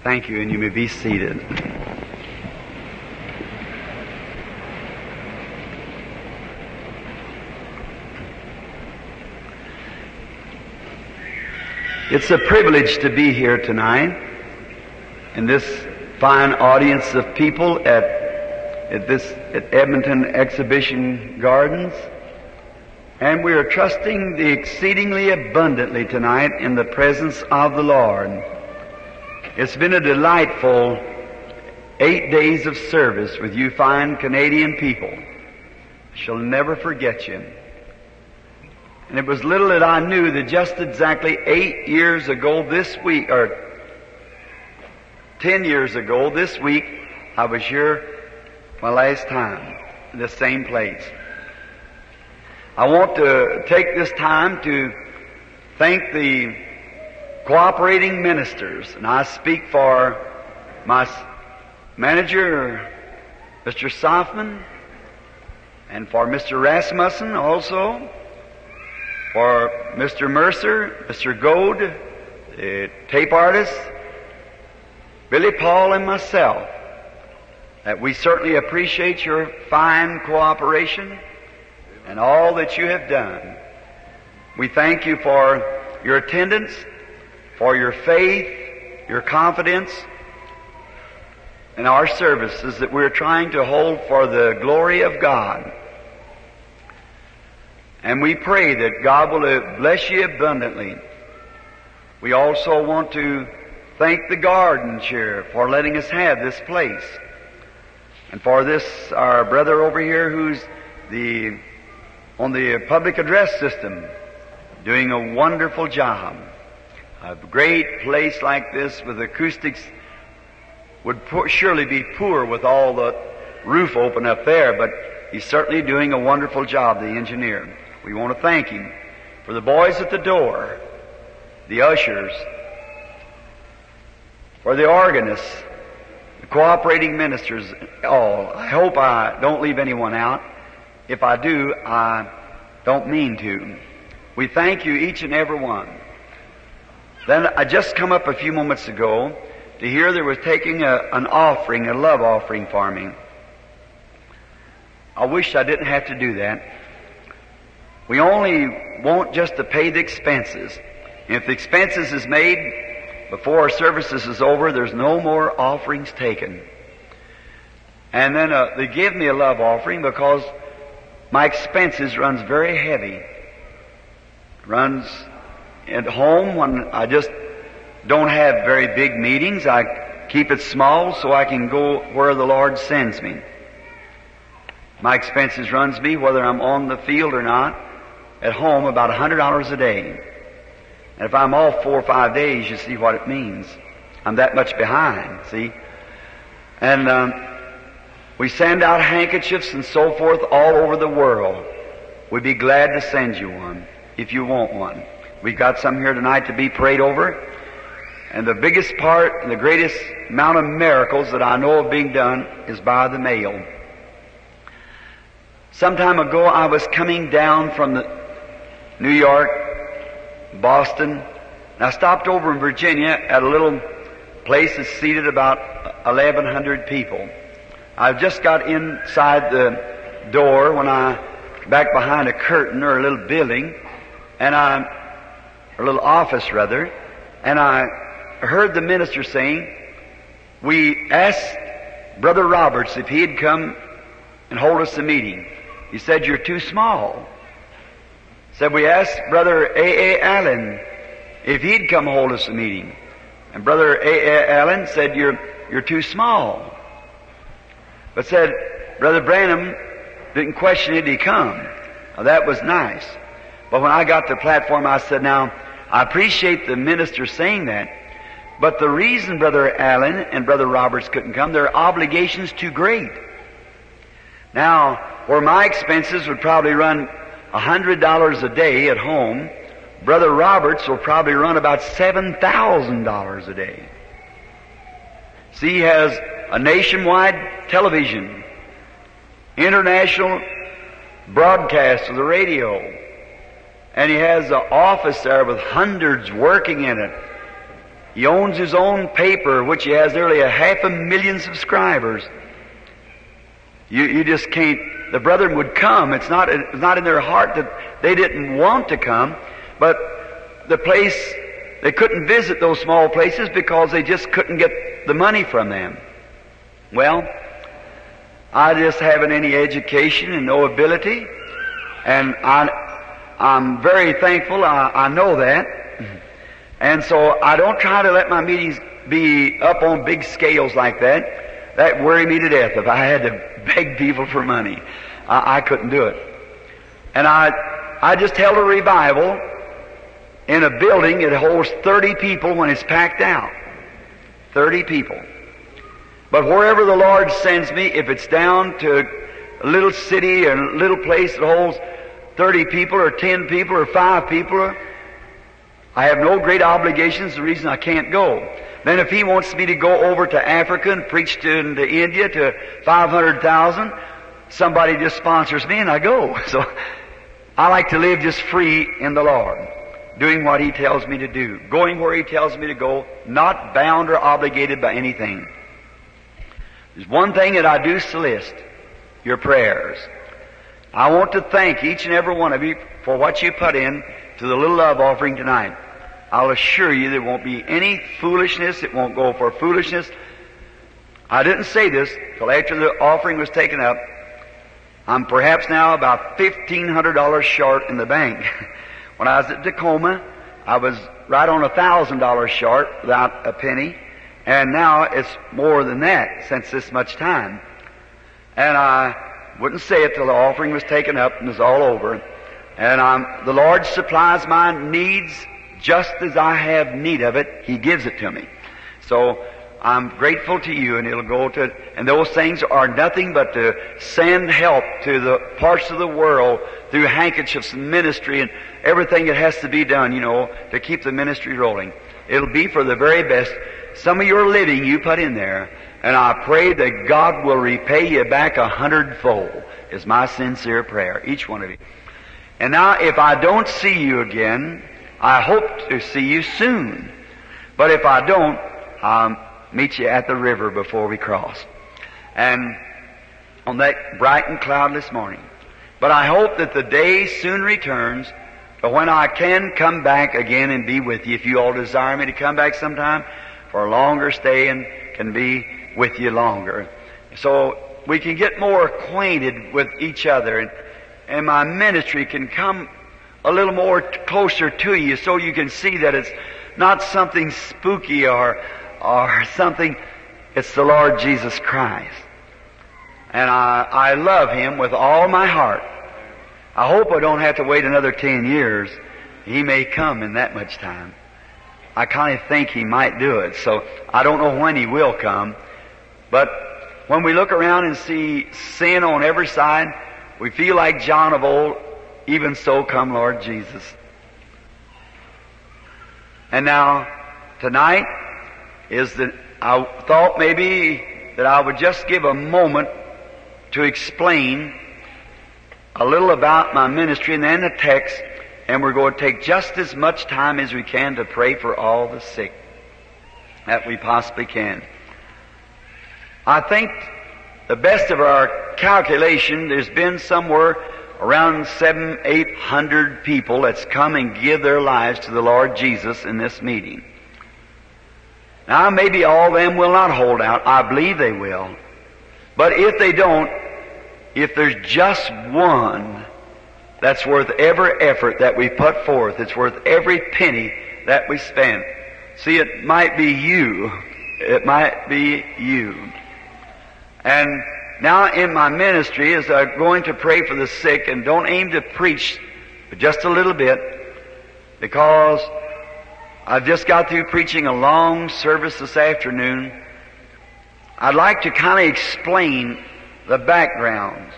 Thank you, and you may be seated. It's a privilege to be here tonight in this fine audience of people at Edmonton Exhibition Gardens. And we are trusting the exceedingly abundantly tonight in the presence of the Lord. It's been a delightful 8 days of service with you fine Canadian people. I shall never forget you. And it was little that I knew that just exactly 8 years ago this week, or 10 years ago this week, I was here my last time in the same place. I want to take this time to thank the cooperating ministers, and I speak for my manager, Mr. Softman, and for Mr. Rasmussen also, for Mr. Mercer, Mr. Goad, the tape artist, Billy Paul, and myself, that we certainly appreciate your fine cooperation and all that you have done. We thank you for your attendance, for your faith, your confidence in our services that we're trying to hold for the glory of God. And we pray that God will bless you abundantly. We also want to thank the garden chair for letting us have this place. And for this, our brother over here who's on the public address system, doing a wonderful job. A great place like this with acoustics would surely be poor with all the roof open up there, but he's certainly doing a wonderful job, the engineer. We want to thank him for the boys at the door, the ushers, for the organists, the cooperating ministers, all. I hope I don't leave anyone out. If I do, I don't mean to. We thank you, each and every one. Then I just come up a few moments ago to hear there was taking an offering, a love offering for me. I wish I didn't have to do that. We only want just to pay the expenses. If the expenses is made before our services is over, there's no more offerings taken. And then they give me a love offering because my expenses runs very heavy. Runs at home when I just don't have very big meetings. I keep it small so I can go where the Lord sends me. My expenses runs me, whether I'm on the field or not, at home about $100 a day. And if I'm off 4 or 5 days, you see what it means. I'm that much behind, see? And we send out handkerchiefs and so forth all over the world. We'd be glad to send you one if you want one. We've got some here tonight to be prayed over. And the biggest part and the greatest amount of miracles that I know of being done is by the mail. Some time ago I was coming down from New York, Boston, and I stopped over in Virginia at a little place that's seated about 1,100 people. I just got inside the door when back behind a curtain or a little building, and a little office rather, and I heard the minister saying, we asked Brother Roberts if he'd come and hold us a meeting. He said, you're too small. Said, we asked Brother A.A. Allen if he'd come hold us a meeting. And Brother A.A. Allen said, you're too small. But said, Brother Branham didn't question it, he come. Now, that was nice. But when I got to the platform, I said, now, I appreciate the minister saying that, but the reason Brother Allen and Brother Roberts couldn't come, their obligation's too great. Now, where my expenses would probably run $100 a day at home, Brother Roberts will probably run about $7,000 a day. See, he has a nationwide television, international broadcast of the radio, and he has an office there with hundreds working in it. He owns his own paper, which he has nearly 500,000 subscribers. You just can't. The brethren would come. It's not in their heart that they didn't want to come, but the place, they couldn't visit those small places because they just couldn't get the money from them. Well, I just haven't any education and no ability, and I'm very thankful. I know that. And so I don't try to let my meetings be up on big scales like that. That worried me to death if I had to beg people for money. I couldn't do it. And I just held a revival in a building. It holds 30 people when it's packed out. 30 people. But wherever the Lord sends me, if it's down to a little city or a little place that holds 30 people or 10 people or 5 people, I have no great obligations. The reason I can't go. Then if He wants me to go over to Africa and preach to India to 500,000, somebody just sponsors me and I go. So I like to live just free in the Lord, doing what He tells me to do, going where He tells me to go, not bound or obligated by anything. There's one thing that I do solicit, your prayers. I want to thank each and every one of you for what you put in to the little love offering tonight. I'll assure you there won't be any foolishness. It won't go for foolishness. I didn't say this till after the offering was taken up. I'm perhaps now about $1,500 short in the bank. When I was at Tacoma, I was right on $1,000 short without a penny. And now it's more than that since this much time. And I wouldn't say it till the offering was taken up and was all over. And the Lord supplies my needs just as I have need of it. He gives it to me. So I'm grateful to you, and it'll go to, and those things are nothing but to send help to the parts of the world through handkerchiefs and ministry and everything that has to be done, to keep the ministry rolling. It'll be for the very best. Some of your living you put in there, and I pray that God will repay you back 100-fold, is my sincere prayer, each one of you. And now, if I don't see you again, I hope to see you soon. But if I don't, I'll meet you at the river before we cross. And on that bright and cloudless morning. But I hope that the day soon returns to when I can come back again and be with you. If you all desire me to come back sometime for a longer stay and can be with you longer. So we can get more acquainted with each other, and my ministry can come a little more closer to you, so you can see that it's not something spooky or something. It's the Lord Jesus Christ. And I love Him with all my heart. I hope I don't have to wait another 10 years. He may come in that much time. I kind of think He might do it, so I don't know when He will come. But when we look around and see sin on every side, we feel like John of old, even so come Lord Jesus. And now, tonight I thought maybe that I would just give a moment to explain a little about my ministry and then the text, and we're going to take just as much time as we can to pray for all the sick that we possibly can. I think the best of our calculation, there's been somewhere around 700-800 people that's come and give their lives to the Lord Jesus in this meeting. Now, maybe all of them will not hold out. I believe they will. But if they don't, if there's just one that's worth every effort that we put forth, it's worth every penny that we spend. See, it might be you. It might be you. And now in my ministry, as I'm going to pray for the sick, and don't aim to preach just a little bit, because I've just got through preaching a long service this afternoon. I'd like to kind of explain the background.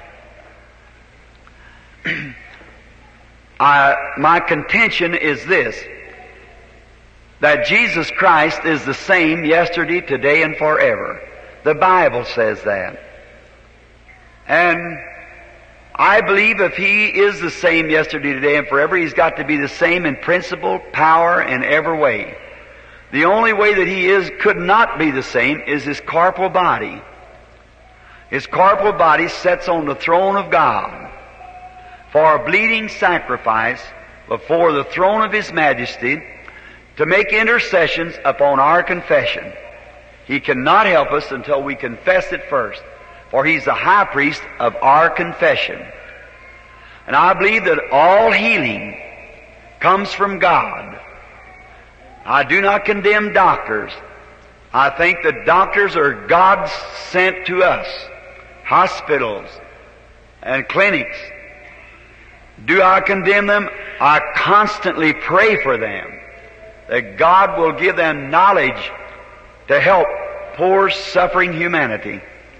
My contention is this, that Jesus Christ is the same yesterday, today, and forever. The Bible says that. And I believe if He is the same yesterday, today, and forever, He's got to be the same in principle, power, and every way. The only way that He could not be the same is His corporal body. His corporal body sits on the throne of God for a bleeding sacrifice before the throne of His majesty to make intercessions upon our confession. He cannot help us until we confess it first, for He's the high priest of our confession. And I believe that all healing comes from God. I do not condemn doctors. I think that doctors are God sent to us. Hospitals and clinics. Do I condemn them? I constantly pray for them, that God will give them knowledge to help poor, suffering humanity.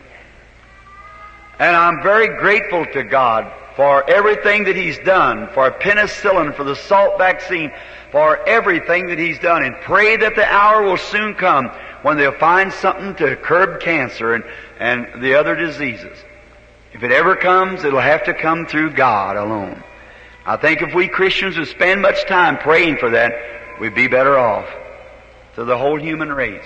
And I'm very grateful to God for everything that He's done, for penicillin, for the salt vaccine, for everything that He's done, and pray that the hour will soon come when they'll find something to curb cancer and the other diseases. If it ever comes, it'll have to come through God alone. I think if we Christians would spend much time praying for that, we'd be better off to the whole human race.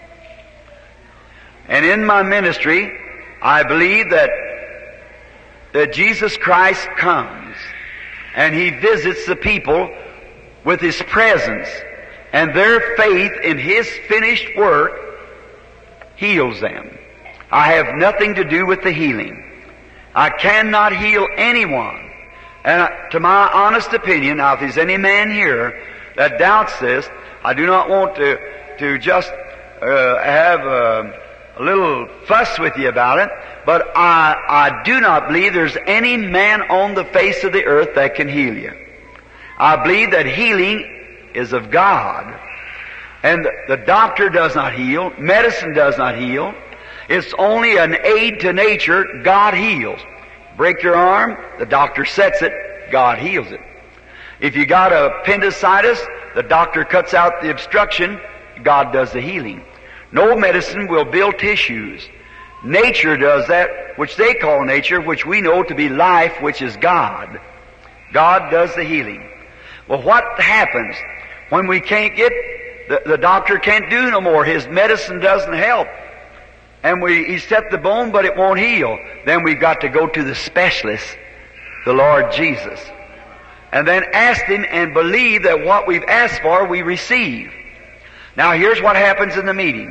And in my ministry, I believe that Jesus Christ comes and He visits the people with His presence, and their faith in His finished work heals them. I have nothing to do with the healing. I cannot heal anyone. And to my honest opinion, now if there's any man here that doubts this, I do not want to just have a little fuss with you about it, but I do not believe there's any man on the face of the earth that can heal you. I believe that healing is of God. And the doctor does not heal. Medicine does not heal. It's only an aid to nature. God heals. Break your arm, the doctor sets it, God heals it. If you got appendicitis, the doctor cuts out the obstruction, God does the healing. No medicine will build tissues. Nature does that, which they call nature, which we know to be life, which is God. God does the healing. Well, what happens when we can't get, the doctor can't do no more, his medicine doesn't help, and he set the bone but it won't heal? Then we've got to go to the specialist, the Lord Jesus, and then ask Him and believe that what we've asked for we receive. Now here's what happens in the meeting.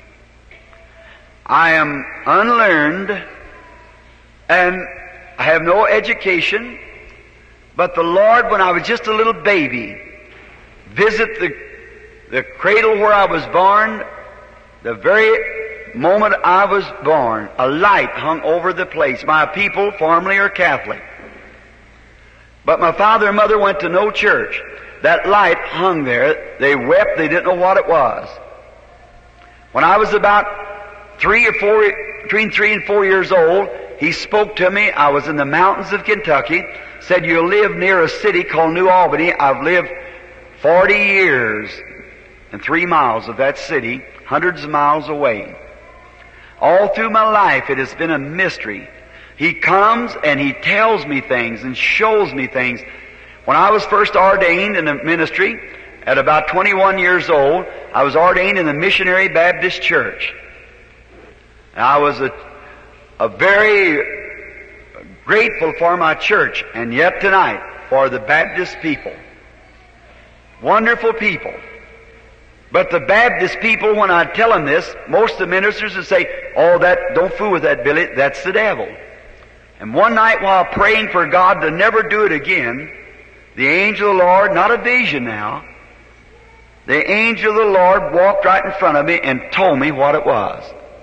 I am unlearned and I have no education, but the Lord, when I was just a little baby, visit the cradle where I was born. The very moment I was born, a light hung over the place. My people formerly are Catholic, but my father and mother went to no church. That light hung there. They wept. They didn't know what it was. When I was about between 3 and 4 years old, He spoke to me. I was in the mountains of Kentucky. Said, "You'll live near a city called New Albany." I've lived 40 years and 3 miles of that city, hundreds of miles away. All through my life it has been a mystery. He comes and He tells me things and shows me things. When I was first ordained in the ministry, at about 21 years old, I was ordained in the Missionary Baptist Church. And I was a very grateful for my church, and yet tonight for the Baptist people. Wonderful people. But the Baptist people, when I tell them this, most of the ministers would say, "Oh, don't fool with that, Billy, that's the devil." And one night while praying for God to never do it again, the angel of the Lord, not a vision now, the angel of the Lord walked right in front of me and told me what it was.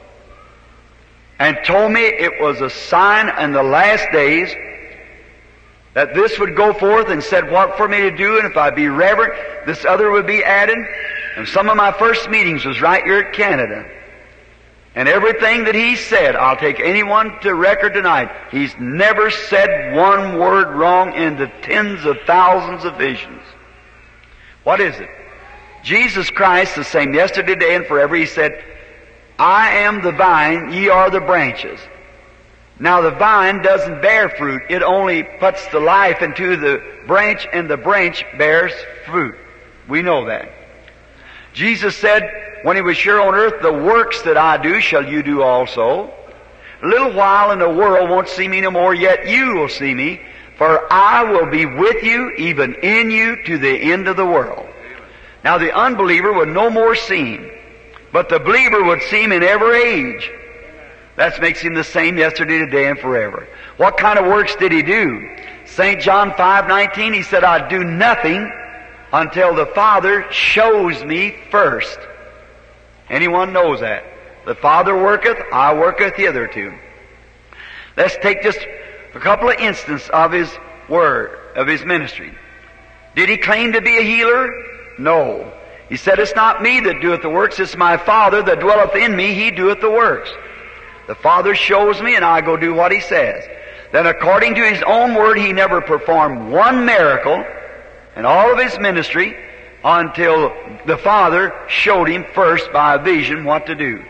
And told me it was a sign in the last days that this would go forth, and said what for me to do, and if I'd be reverent, this other would be added. And some of my first meetings was right here at Canada. And everything that He said, I'll take anyone to record tonight. He's never said one word wrong in the tens of thousands of visions. What is it? Jesus Christ, the same yesterday, today, and forever, He said, "I am the vine, ye are the branches." Now the vine doesn't bear fruit. It only puts the life into the branch, and the branch bears fruit. We know that. Jesus said, when He was here on earth, the works that I do shall you do also. A little while and the world won't see me no more, yet you will see me, for I will be with you, even in you, to the end of the world. Now the unbeliever would no more see Him, but the believer would see Him in every age. That makes Him the same yesterday, today, and forever. What kind of works did He do? St. John 5:19, He said, I do nothing until the Father shows me first. Anyone knows that. The Father worketh, I worketh hitherto. Let's take just a couple of instances of His word, of His ministry. Did He claim to be a healer? No. He said, it's not me that doeth the works, it's my Father that dwelleth in me, He doeth the works. The Father shows me and I go do what He says. Then according to His own word, He never performed one miracle in all of His ministry until the Father showed Him first by a vision what to do.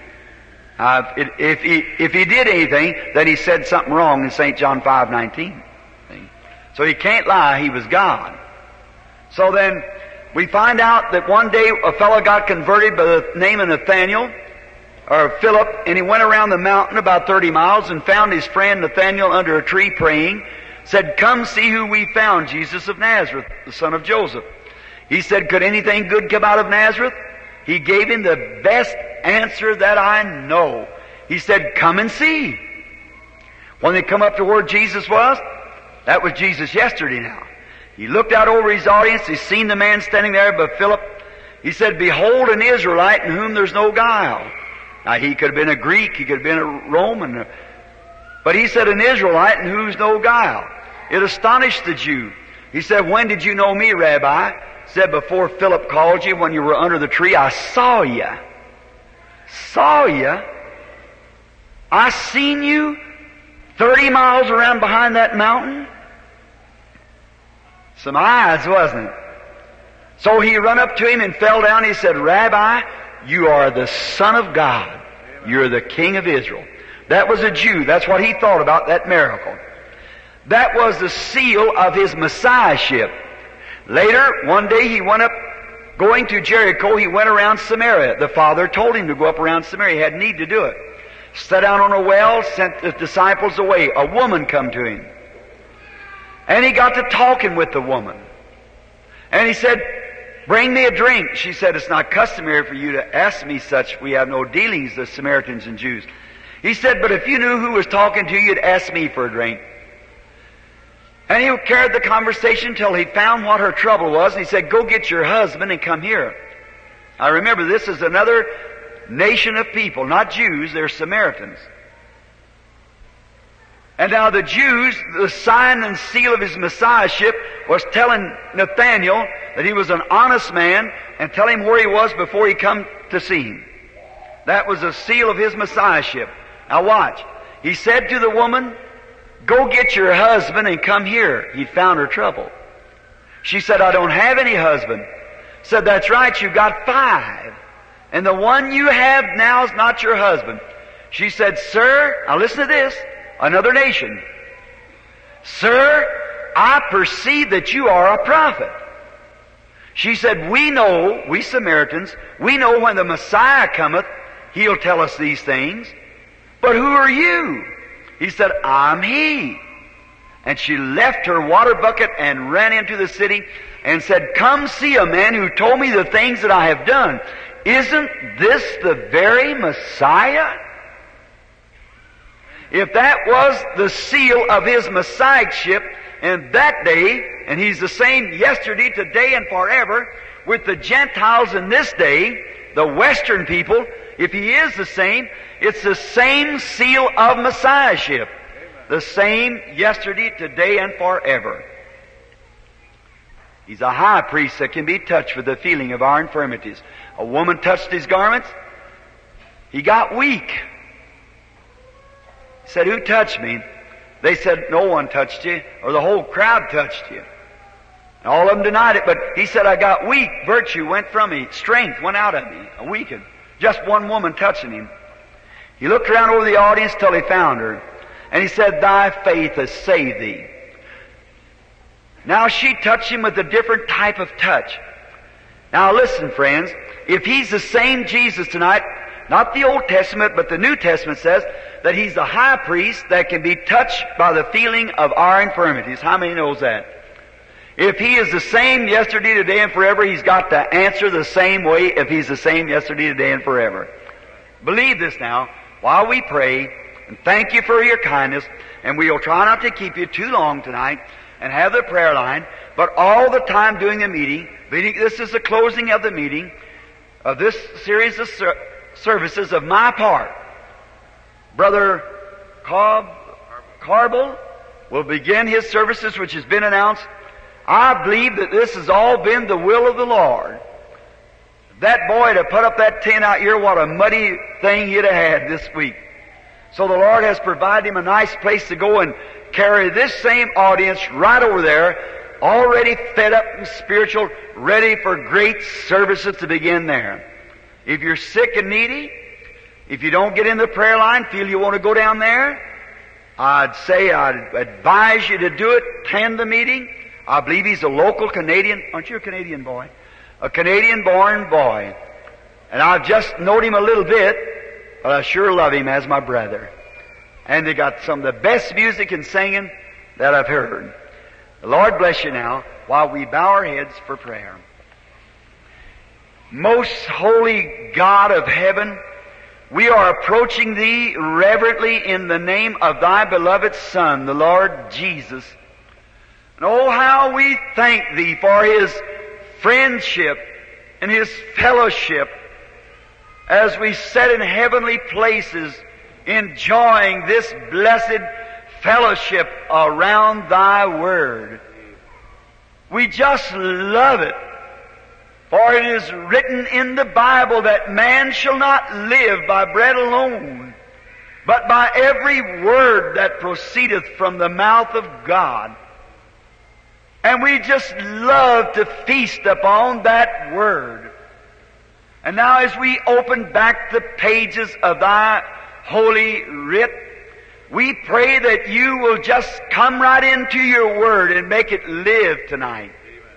If He did anything, then He said something wrong in St. John 5:19. So He can't lie, He was God. So then, we find out that one day a fellow got converted by the name of Nathaniel, or Philip, and he went around the mountain about 30 miles and found his friend Nathaniel under a tree praying, said, come see who we found, Jesus of Nazareth, the son of Joseph. He said, could anything good come out of Nazareth? He gave him the best answer that I know. He said, come and see. When they come up to where Jesus was, that was Jesus yesterday now. He looked out over his audience, he seen the man standing there, but Philip, he said, behold an Israelite in whom there's no guile. Now he could have been a Greek, he could have been a Roman, but he said an Israelite in whom's no guile. It astonished the Jew. He said, when did you know me, Rabbi? He said, before Philip called you, when you were under the tree, I saw you. Saw you? I seen you 30 miles around behind that mountain? Some eyes, wasn't it? So he run up to him and fell down. He said, Rabbi, you are the Son of God. You're the King of Israel. That was a Jew. That's what he thought about that miracle. That was the seal of his Messiahship. Later, one day he went up, going to Jericho, he went around Samaria. The Father told him to go up around Samaria. He had need to do it. Sat down on a well, sent the disciples away. A woman come to him. And he got to talking with the woman. And he said, bring me a drink. She said, it's not customary for you to ask me such. We have no dealings, the Samaritans and Jews. He said, but if you knew who was talking to you, you'd ask me for a drink. And he carried the conversation till he found what her trouble was. And he said, go get your husband and come here. Now remember, this is another nation of people, not Jews, they're Samaritans. And now the Jews, the sign and seal of his Messiahship was telling Nathaniel that he was an honest man and tell him where he was before he come to see him. That was the seal of his Messiahship. Now watch. He said to the woman, go get your husband and come here. He found her trouble. She said, I don't have any husband. Said, that's right, you got 5. And the one you have now is not your husband. She said, sir, now listen to this. Another nation. Sir, I perceive that you are a prophet. She said, we know, we Samaritans, we know when the Messiah cometh, He'll tell us these things. But who are you? He said, I'm He. And she left her water bucket and ran into the city and said, come see a man who told me the things that I have done. Isn't this the very Messiah? If that was the seal of His Messiahship in that day, and He's the same yesterday, today, and forever, with the Gentiles in this day, the Western people, if He is the same, it's the same seal of Messiahship. The same yesterday, today, and forever. He's a high priest that can be touched with the feeling of our infirmities. A woman touched His garments. He got weak. He said, who touched me? They said, no one touched you, or the whole crowd touched you. And all of them denied it, but he said, I got weak. Virtue went from me. Strength went out of me. I weakened. Just one woman touching him. He looked around over the audience till he found her. And he said, thy faith has saved thee. Now she touched him with a different type of touch. Now listen, friends, if He's the same Jesus tonight, not the Old Testament, but the New Testament says that He's the high priest that can be touched by the feeling of our infirmities. How many knows that? If He is the same yesterday, today, and forever, He's got to answer the same way if He's the same yesterday, today, and forever. Believe this now while we pray, and thank you for your kindness, and we'll try not to keep you too long tonight and have the prayer line, but all the time during the meeting, this is the closing of the meeting of this series of services of my part. Brother Carbel will begin his services, which has been announced. I believe that this has all been the will of the Lord. That boy to put up that tent out here, what a muddy thing he'd have had this week. So the Lord has provided him a nice place to go and carry this same audience right over there, already fed up and spiritual, ready for great services to begin there. If you're sick and needy, if you don't get in the prayer line, feel you want to go down there, I'd advise you to do it, attend the meeting. I believe he's a local Canadian. Aren't you a Canadian boy? A Canadian-born boy. And I've just known him a little bit, but I sure love him as my brother. And they got some of the best music and singing that I've heard. The Lord bless you now while we bow our heads for prayer. Most holy God of heaven, we are approaching Thee reverently in the name of Thy beloved Son, the Lord Jesus. And oh, how we thank Thee for His friendship and His fellowship as we sit in heavenly places enjoying this blessed fellowship around Thy Word. We just love it, for it is written in the Bible that man shall not live by bread alone, but by every word that proceedeth from the mouth of God. And we just love to feast upon that Word. And now as we open back the pages of Thy Holy Writ, we pray that You will just come right into Your Word and make it live tonight.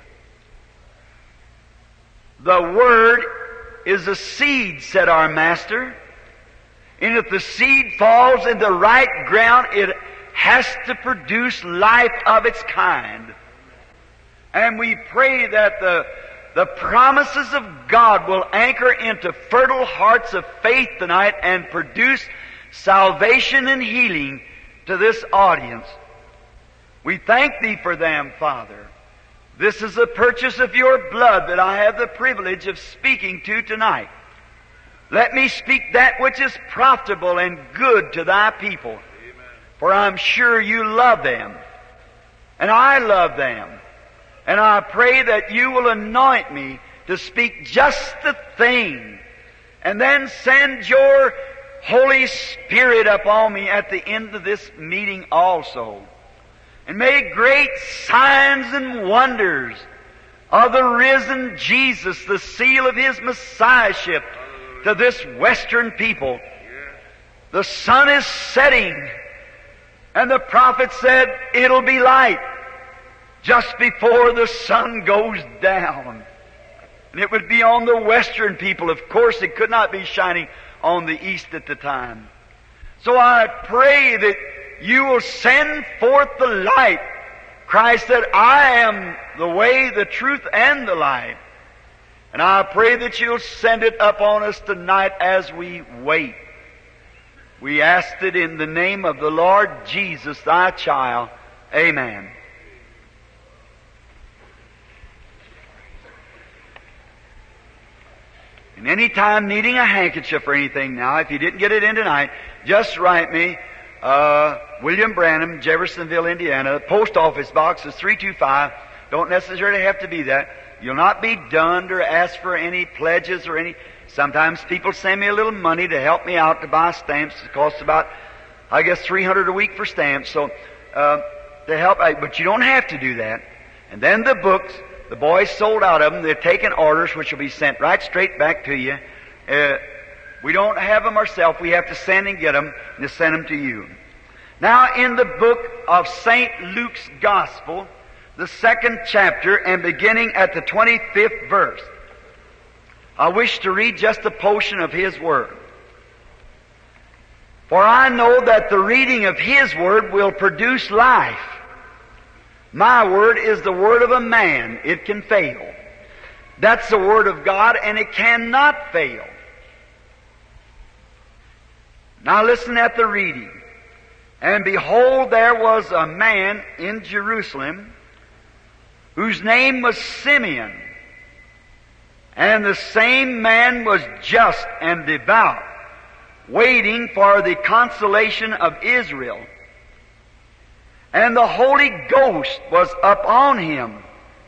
The Word is a seed, said our Master. And if the seed falls in the right ground, it has to produce life of its kind. And we pray that the promises of God will anchor into fertile hearts of faith tonight and produce salvation and healing to this audience. We thank Thee for them, Father. This is the purchase of Your blood that I have the privilege of speaking to tonight. Let me speak that which is profitable and good to Thy people. Amen. For I'm sure You love them, and I love them. And I pray that You will anoint me to speak just the thing, and then send Your Holy Spirit upon me at the end of this meeting also. And may great signs and wonders of the risen Jesus, the seal of His Messiahship, to this Western people. The sun is setting, and the prophet said, it'll be light just before the sun goes down. And it would be on the Western people. Of course, it could not be shining on the East at the time. So I pray that You will send forth the light. Christ said, I am the way, the truth, and the life. And I pray that You'll send it upon us tonight as we wait. We ask it in the name of the Lord Jesus, Thy child. Amen. And any time needing a handkerchief or anything now, if you didn't get it in tonight, just write me, William Branham, Jeffersonville, Indiana. The post office box is 325. Don't necessarily have to be that. You'll not be dunned or asked for any pledges or any. Sometimes people send me a little money to help me out to buy stamps. It costs about, I guess, $300 a week for stamps. So to help, but you don't have to do that. And then the books. The boys sold out of them. They're taking orders, which will be sent right straight back to you. We don't have them ourselves. We have to send and get them, and to send them to you. Now, in the book of St. Luke's Gospel, the 2nd chapter, and beginning at the 25th verse, I wish to read just a portion of His Word. For I know that the reading of His Word will produce life. My Word is the word of a man. It can fail. That's the Word of God, and it cannot fail. Now listen at the reading. And behold, there was a man in Jerusalem whose name was Simeon. And the same man was just and devout, waiting for the consolation of Israel. And the Holy Ghost was upon him.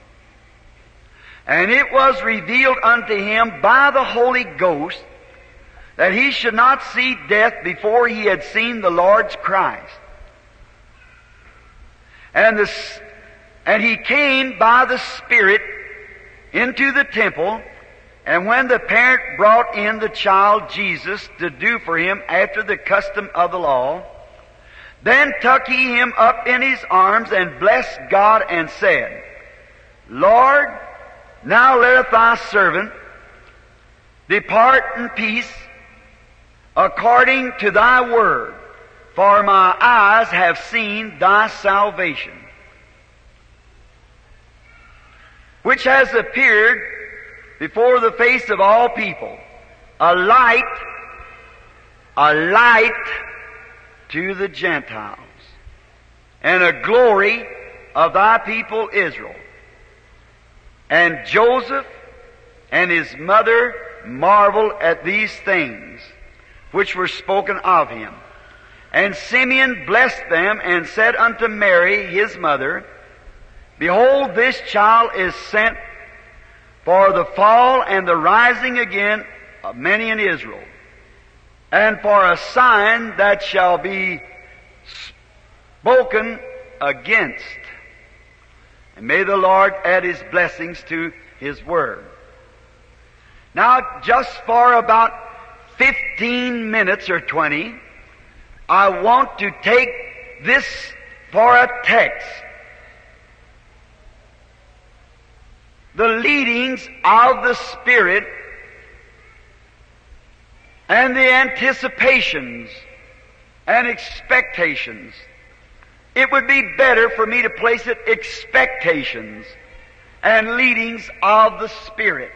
And it was revealed unto him by the Holy Ghost that he should not see death before he had seen the Lord's Christ. And he came by the Spirit into the temple, and when the parent brought in the child Jesus to do for him after the custom of the law, then took he him up in his arms and blessed God and said, Lord, now letteth thy servant depart in peace according to thy word, for my eyes have seen thy salvation, which has appeared before the face of all people, a light to the Gentiles, and a glory of thy people Israel. And Joseph and his mother marveled at these things which were spoken of him. And Simeon blessed them and said unto Mary his mother, Behold, this child is sent for the fall and the rising again of many in Israel, and for a sign that shall be spoken against. And may the Lord add His blessings to His Word. Now, just for about 15 minutes or 20, I want to take this for a text. The leadings of the Spirit and the anticipations and expectations. It would be better for me to place it expectations and leadings of the Spirit.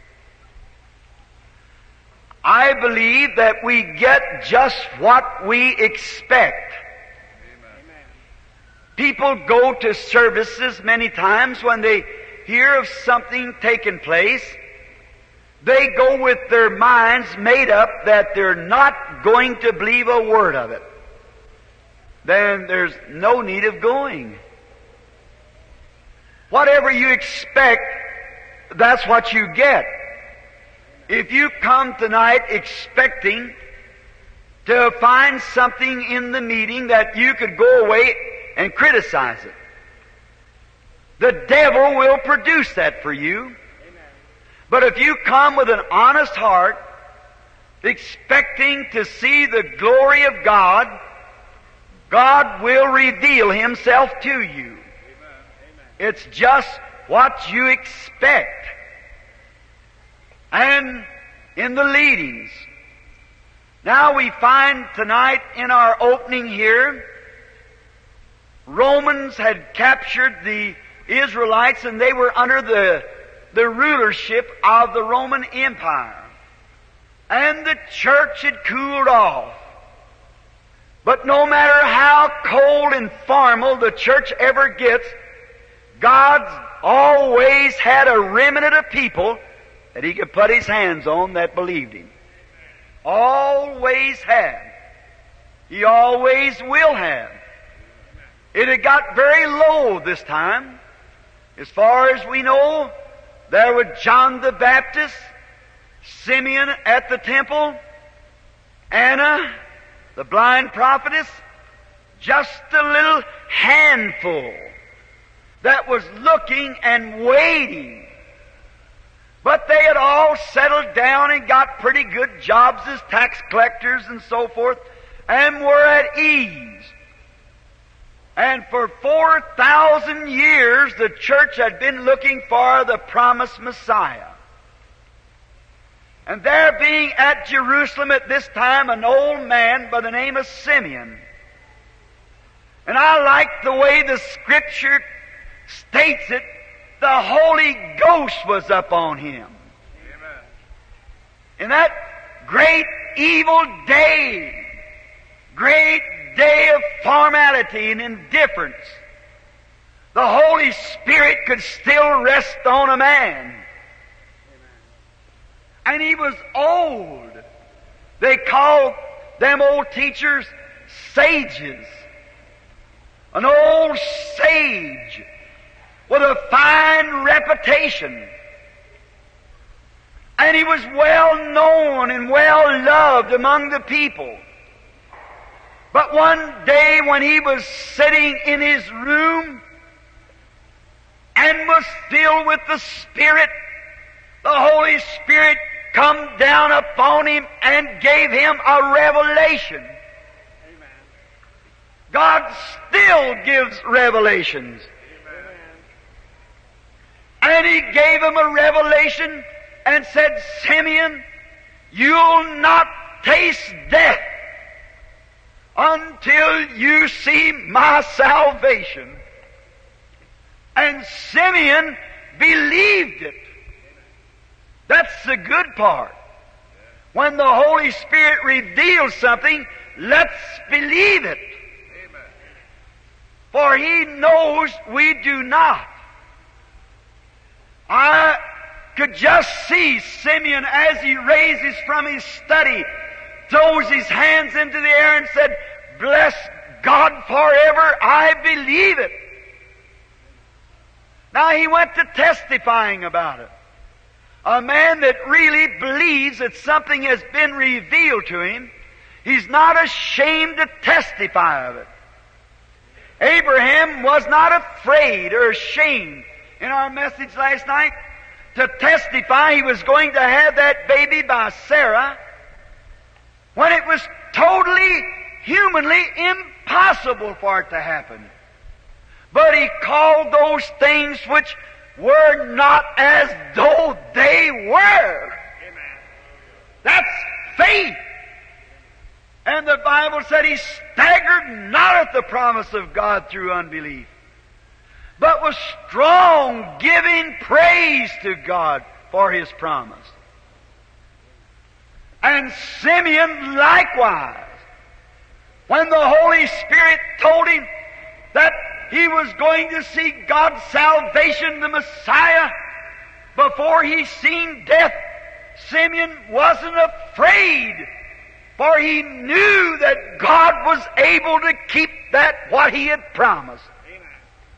I believe that we get just what we expect. Amen. People go to services many times when they hear of something taking place. They go with their minds made up that they're not going to believe a word of it. Then there's no need of going. Whatever you expect, that's what you get. If you come tonight expecting to find something in the meeting that you could go away and criticize it, the devil will produce that for you. Amen. But if you come with an honest heart, expecting to see the glory of God, God will reveal Himself to you. Amen. It's just what you expect. And in the leadings. Now we find tonight in our opening here, Romans had captured the Israelites, and they were under the rulership of the Roman Empire. And the church had cooled off. But no matter how cold and formal the church ever gets, God's always had a remnant of people that He could put His hands on that believed Him. Always had. He always will have. It had got very low this time. As far as we know, there was John the Baptist, Simeon at the temple, Anna, the blind prophetess, just a little handful that was looking and waiting. But they had all settled down and got pretty good jobs as tax collectors and so forth, and were at ease. And for 4,000 years the church had been looking for the promised Messiah. And there being at Jerusalem at this time an old man by the name of Simeon. And I like the way the Scripture states it, the Holy Ghost was upon him. Amen. In that great evil day, great day of formality and indifference, the Holy Spirit could still rest on a man. And he was old. They called them old teachers sages. An old sage with a fine reputation. And he was well known and well loved among the people. But one day when he was sitting in his room and was filled with the Spirit, the Holy Spirit come down upon him and gave him a revelation. Amen. God still gives revelations. Amen. And he gave him a revelation and said, Simeon, you'll not taste death until you see my salvation. And Simeon believed it. That's the good part. When the Holy Spirit reveals something, let's believe it. Amen. For He knows we do not. I could just see Simeon as he raises from his study, throws his hands into the air and said, bless God forever, I believe it. Now he went to testifying about it. A man that really believes that something has been revealed to him, he's not ashamed to testify of it. Abraham was not afraid or ashamed in our message last night to testify he was going to have that baby by Sarah when it was totally, humanly impossible for it to happen. But he called those things which were not as though they were. Amen. That's faith. And the Bible said he staggered not at the promise of God through unbelief, but was strong, giving praise to God for His promise. And Simeon likewise, when the Holy Spirit told him that he was going to see God's salvation, the Messiah, before he seen death, Simeon wasn't afraid, for he knew that God was able to keep that what He had promised. Amen.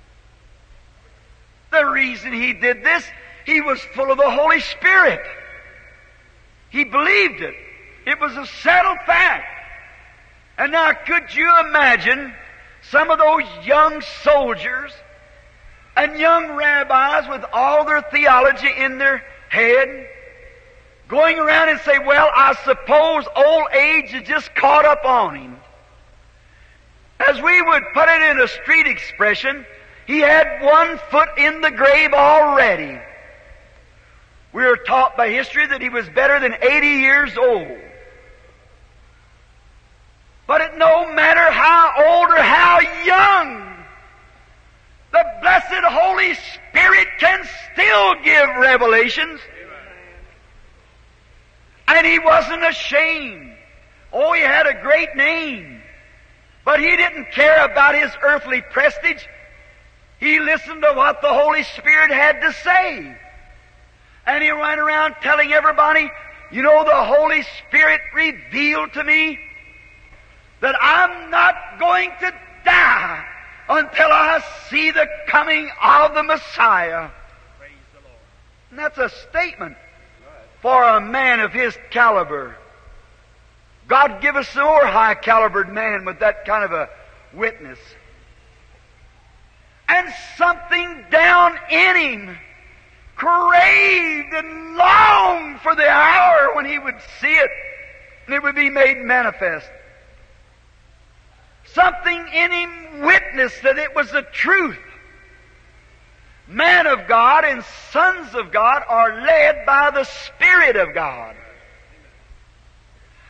The reason he did this, he was full of the Holy Spirit. He believed it. It was a settled fact. And now could you imagine some of those young soldiers and young rabbis with all their theology in their head going around and say, well, I suppose old age has just caught up on him. As we would put it in a street expression, he had one foot in the grave already. We were taught by history that he was better than 80 years old. But it no matter how old or how young, the blessed Holy Spirit can still give revelations. And he wasn't ashamed. Oh, he had a great name. But he didn't care about his earthly prestige. He listened to what the Holy Spirit had to say. And he went around telling everybody, you know, the Holy Spirit revealed to me that I'm not going to die until I see the coming of the Messiah. Praise the Lord. And that's a statement for a man of his caliber. God give us a more high-calibered man with that kind of a witness. And something down in him craved and longed for the hour when he would see it and it would be made manifest. Something in him witnessed that it was the truth. Men of God and sons of God are led by the Spirit of God.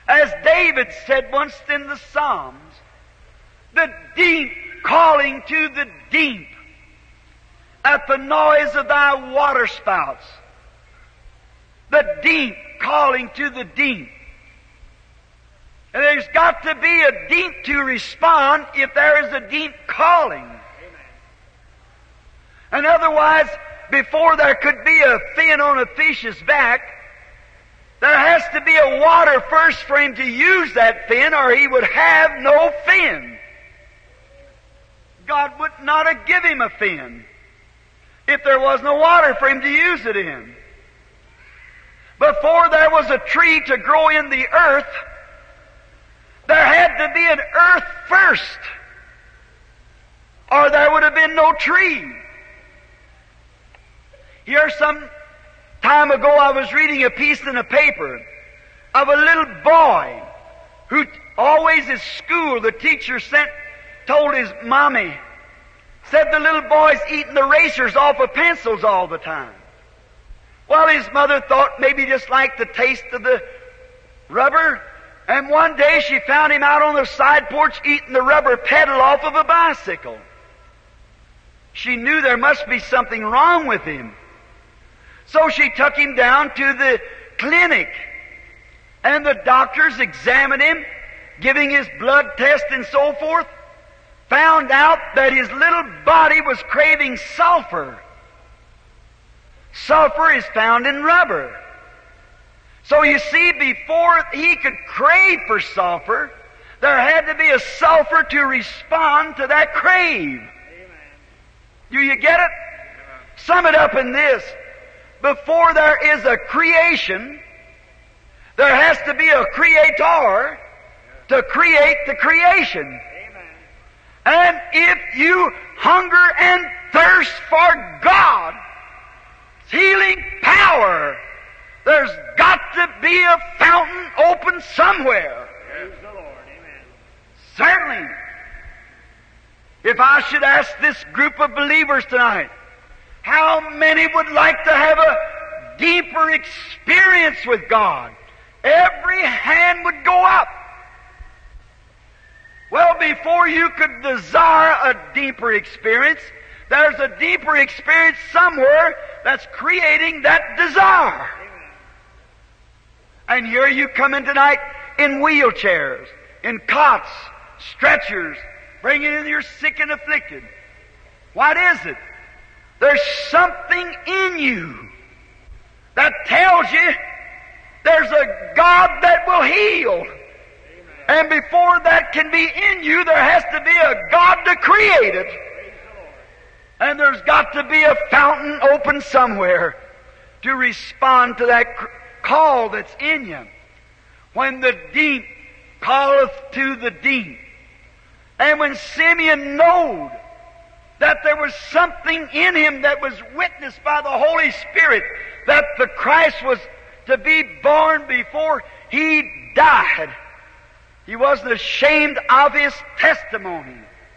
As David said once in the Psalms, the deep calling to the deep at the noise of thy waterspouts. The deep calling to the deep. And there's got to be a deep to respond if there is a deep calling. Amen. And otherwise, before there could be a fin on a fish's back, there has to be a water first for him to use that fin, or he would have no fin. God would not have given him a fin if there was no water for him to use it in. Before there was a tree to grow in the earth, there had to be an earth first, or there would have been no tree. Here some time ago I was reading a piece in a paper of a little boy who always at school the teacher told his mommy, said the little boy's eating the erasers off of pencils all the time. Well, his mother thought maybe just liked the taste of the rubber, and one day she found him out on the side porch eating the rubber pedal off of a bicycle. She knew there must be something wrong with him. So she took him down to the clinic, and the doctors examined him, giving his blood test and so forth, found out that his little body was craving sulfur. Sulfur is found in rubber. So you see, before he could crave for sulfur, there had to be a sulfur to respond to that crave. Amen. Do you get it? Amen. Sum it up in this. Before there is a creation, there has to be a creator to create the creation. Amen. And if you hunger and thirst for God's healing power, there's got to be a fountain open somewhere. Praise the Lord. Amen. Certainly. If I should ask this group of believers tonight, how many would like to have a deeper experience with God? Every hand would go up. Well, before you could desire a deeper experience, there's a deeper experience somewhere that's creating that desire. And here you come in tonight in wheelchairs, in cots, stretchers, bringing in your sick and afflicted. What is it? There's something in you that tells you there's a God that will heal. Amen. And before that can be in you, there has to be a God to create it. And there's got to be a fountain open somewhere to respond to that call that's in you. When the deep calleth to the deep. And when Simeon knowed that there was something in him that was witnessed by the Holy Spirit, that the Christ was to be born before he died, he wasn't ashamed of his testimony.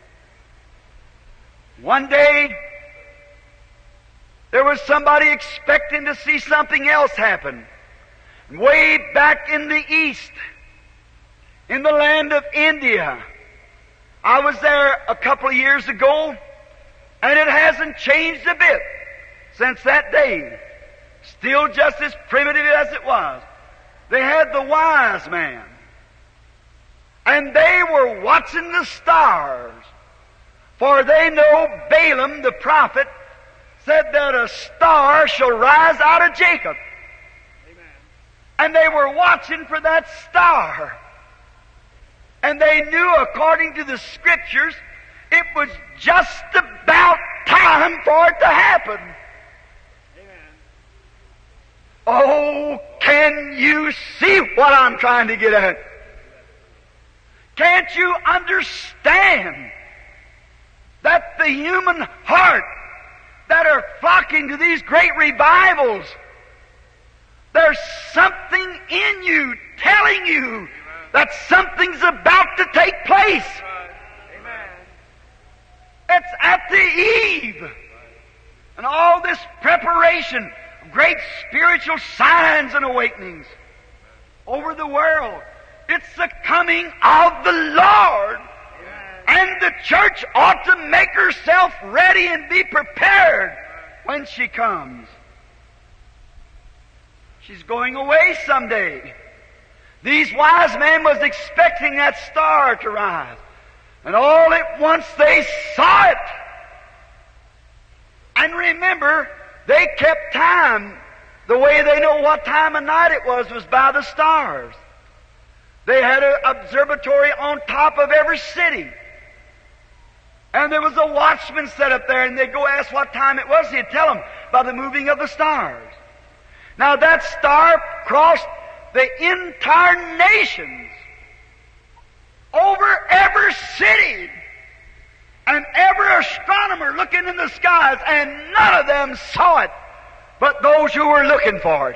One day, there was somebody expecting to see something else happen. Way back in the east, in the land of India, I was there a couple of years ago, and it hasn't changed a bit since that day. Still just as primitive as it was. They had the wise man, and they were watching the stars. For they know Balaam the prophet said that a star shall rise out of Jacob. Amen. And they were watching for that star. And they knew, according to the Scriptures, it was just about time for it to happen. Amen. Oh, can you see what I'm trying to get at? Can't you understand that the human heart that are flocking to these great revivals, there's something in you telling you that something's about to take place. Amen. It's at the eve. And all this preparation, great spiritual signs and awakenings over the world. It's the coming of the Lord. And the church ought to make herself ready and be prepared when she comes. She's going away someday. These wise men was expecting that star to rise. And all at once they saw it. And remember, they kept time. The way they know what time of night it was by the stars. They had an observatory on top of every city. And there was a watchman set up there, and they'd go ask what time it was. He'd tell them by the moving of the stars. Now that star crossed the entire nations, over every city, and every astronomer looking in the skies, and none of them saw it but those who were looking for it.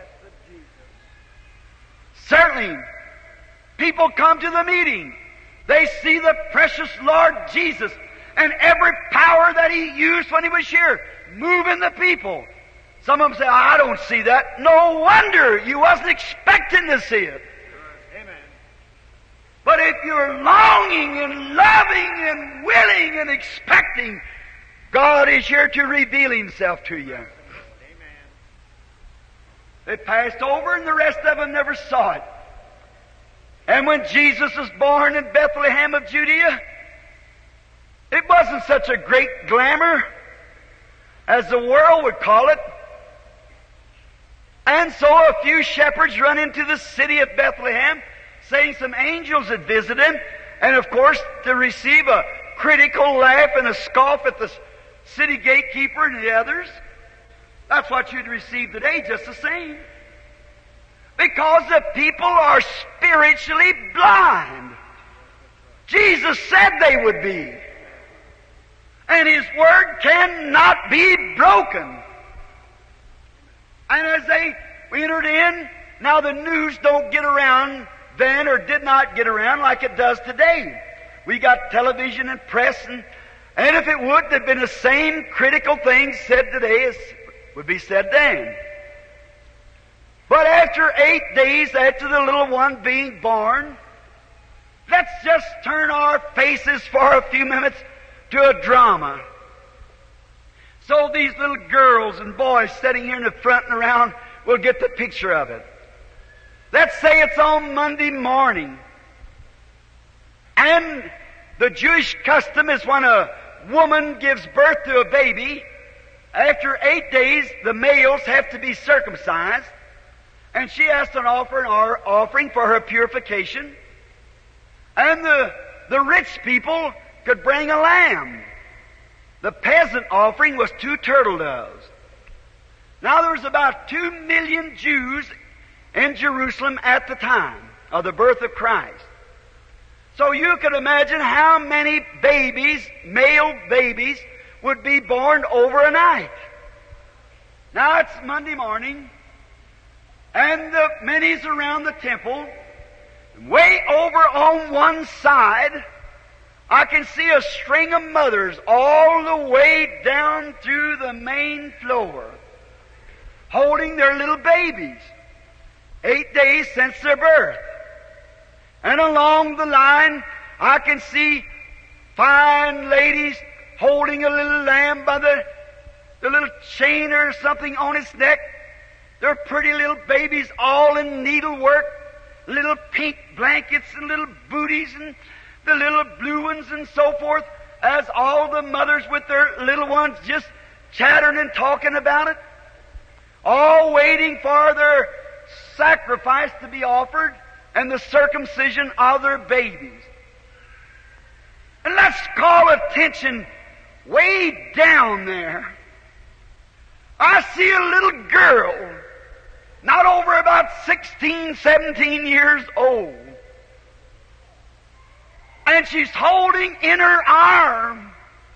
Certainly, people come to the meeting. They see the precious Lord Jesus and every power that He used when He was here, moving the people. Some of them say, I don't see that. No wonder you wasn't expecting to see it. Amen. But if you're longing and loving and willing and expecting, God is here to reveal Himself to you. Amen. They passed over and the rest of them never saw it. And when Jesus was born in Bethlehem of Judea, it wasn't such a great glamour as the world would call it. And so a few shepherds run into the city of Bethlehem, saying some angels had visited him, and of course to receive a critical laugh and a scoff at the city gatekeeper and the others. That's what you'd receive today, just the same. Because the people are spiritually blind. Jesus said they would be. And His Word cannot be broken. And as they entered in, now the news don't get around then, or did not get around like it does today. We got television and press, and if it would, there'd been the same critical things said today as would be said then. But after 8 days after the little one being born, let's just turn our faces for a few minutes to a drama. So these little girls and boys sitting here in the front and around will get the picture of it. Let's say it's on Monday morning. And the Jewish custom is when a woman gives birth to a baby, after 8 days the males have to be circumcised, and she has to offer an offering for her purification. And the rich people could bring a lamb. The peasant offering was 2 turtle doves. Now there was about 2 million Jews in Jerusalem at the time of the birth of Christ. So you could imagine how many babies, male babies, would be born over a night. Now it's Monday morning, and the many's around the temple. Way over on one side, I can see a string of mothers all the way down through the main floor, holding their little babies, 8 days since their birth. And along the line, I can see fine ladies holding a little lamb by the little chain or something on its neck. They're pretty little babies, all in needlework, little pink blankets and little booties and the little blue ones and so forth, as all the mothers with their little ones just chattering and talking about it, all waiting for their sacrifice to be offered and the circumcision of their babies. And let's call attention way down there. I see a little girl, not over about 16, 17 years old. And she's holding in her arm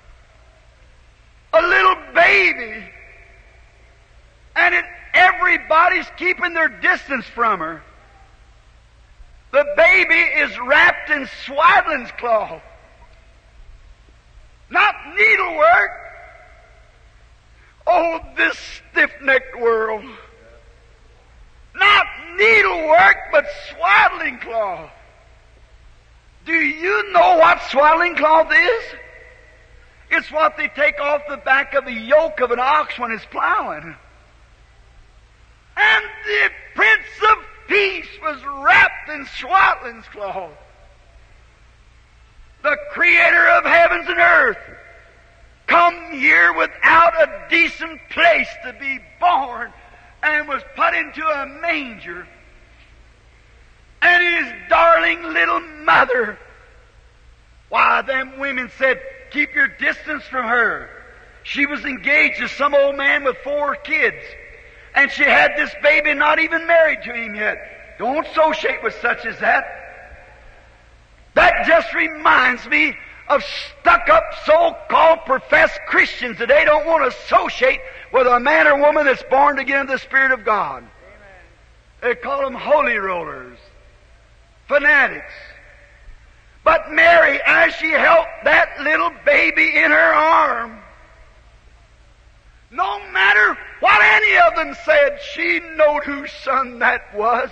a little baby. And everybody's keeping their distance from her. The baby is wrapped in swaddling's cloth. Not needlework. Oh, this stiff-necked world. Not needlework. work but swaddling cloth. Do you know what swaddling cloth is? It's what they take off the back of the yoke of an ox when it's plowing. And the Prince of Peace was wrapped in swaddling cloth. The Creator of heavens and earth come here without a decent place to be born and was put into a manger. And his darling little mother, why, them women said, keep your distance from her. She was engaged to some old man with 4 kids. And she had this baby not even married to him yet. Don't associate with such as that. That just reminds me of stuck-up so-called professed Christians that they don't want to associate with a man or woman that's born again of the Spirit of God. Amen. They call them holy rollers, fanatics. But Mary, as she held that little baby in her arm, no matter what any of them said, she knowed whose son that was.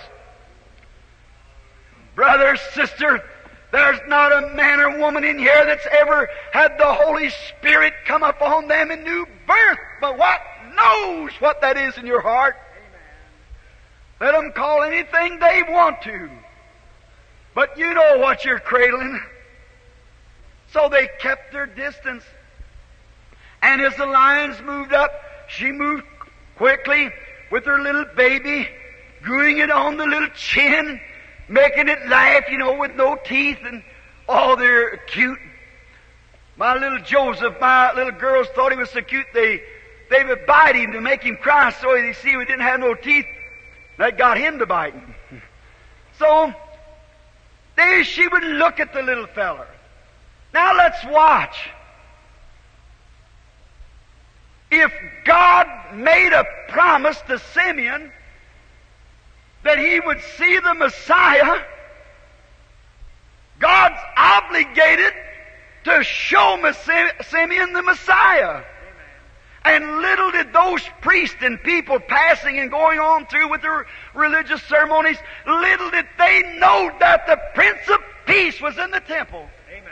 Brother, sister, there's not a man or woman in here that's ever had the Holy Spirit come upon them in new birth, but what knows what that is in your heart. Amen. Let them call anything they want to, but you know what you're cradling. So they kept their distance. And as the lions moved up, she moved quickly with her little baby, gooing it on the little chin, making it laugh, with no teeth, and they're cute. My little Joseph, my little girls thought he was so cute, they would bite him to make him cry, so they see we didn't have no teeth. That got him to bite him. So, there she would look at the little feller. Now let's watch. If God made a promise to Simeon that he would see the Messiah, God's obligated to show Simeon the Messiah. Amen. And little did those priests and people passing and going on through with their religious ceremonies, little did they know that the Prince of Peace was in the temple. Amen.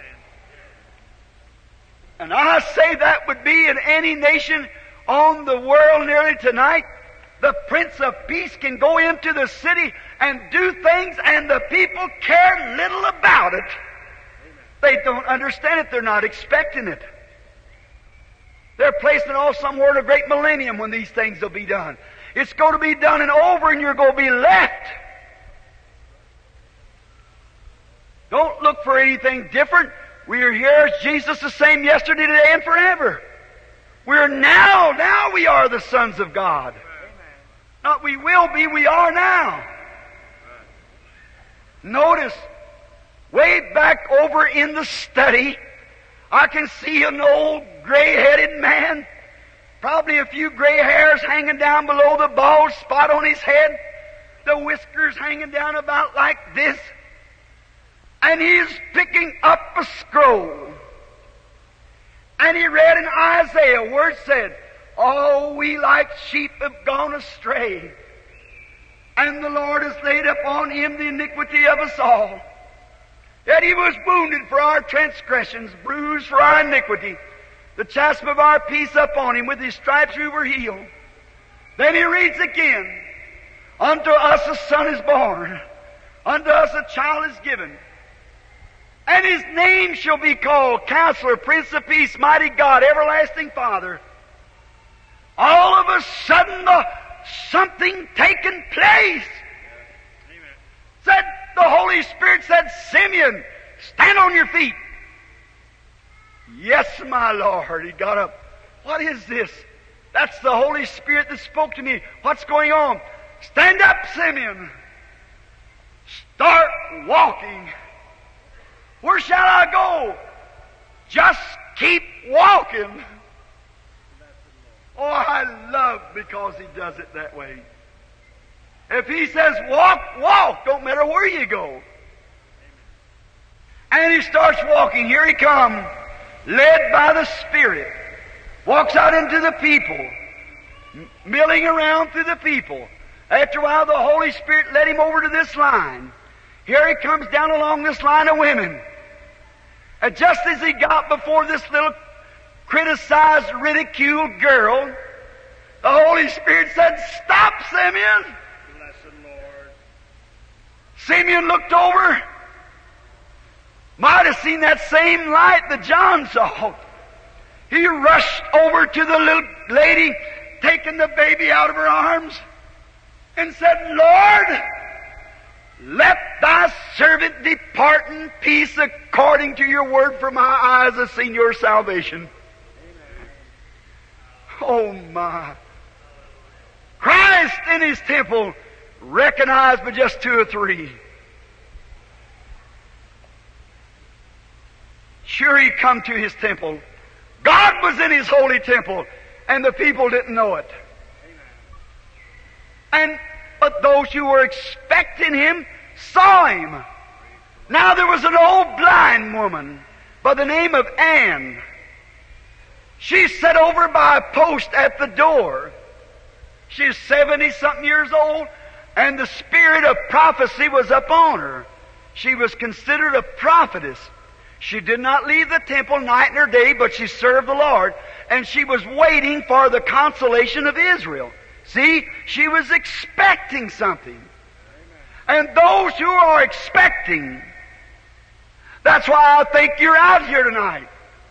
And I say that would be in any nation on the world nearly tonight. The Prince of Peace can go into the city and do things, and the people care little about it. Amen. They don't understand it. They're not expecting it. They're placing it off somewhere in a great millennium when these things will be done. It's going to be done and over, and you're going to be left. Don't look for anything different. We are here as Jesus the same yesterday, today, and forever. We're now we are the sons of God. Not we will be, we are now. Notice, way back over in the study, I can see an old gray-headed man, probably a few gray hairs hanging down below the bald spot on his head, the whiskers hanging down about like this, and he's picking up a scroll. And he read in Isaiah where it said, "Oh, we like sheep have gone astray, and the Lord has laid upon him the iniquity of us all. Yet he was wounded for our transgressions, bruised for our iniquity. The chastisement of our peace upon him, with his stripes we were healed." Then he reads again, "Unto us a son is born, unto us a child is given, and his name shall be called Counselor, Prince of Peace, Mighty God, Everlasting Father." All of a sudden, something taken place. Amen. The Holy Spirit said, "Simeon, stand on your feet." "Yes, my Lord." He got up. "What is this?" "That's the Holy Spirit that spoke to me." "What's going on?" "Stand up, Simeon. Start walking." "Where shall I go?" "Just keep walking." Oh, I love because He does it that way. If He says walk, walk. Don't matter where you go. And he starts walking. Here he comes, led by the Spirit. Walks out into the people, milling around through the people. After a while, the Holy Spirit led him over to this line. Here he comes down along this line of women. And just as he got before this little criticized, ridiculed girl, the Holy Spirit said, "Stop, Simeon." Blessed Lord. Simeon looked over. Might have seen that same light that John saw. He rushed over to the little lady, taking the baby out of her arms, and said, "Lord, let thy servant depart in peace according to your word, for my eyes have seen your salvation." Amen. Oh my. Christ in His temple, recognized by just 2 or 3. Sure, He come to His temple. God was in His holy temple, and the people didn't know it. But those who were expecting Him saw Him. Now there was an old blind woman by the name of Anne. She sat over by a post at the door. She's 70-something years old, and the spirit of prophecy was upon her. She was considered a prophetess. She did not leave the temple night nor day, but she served the Lord, and she was waiting for the consolation of Israel. See, she was expecting something. And those who are expecting, that's why I think you're out here tonight.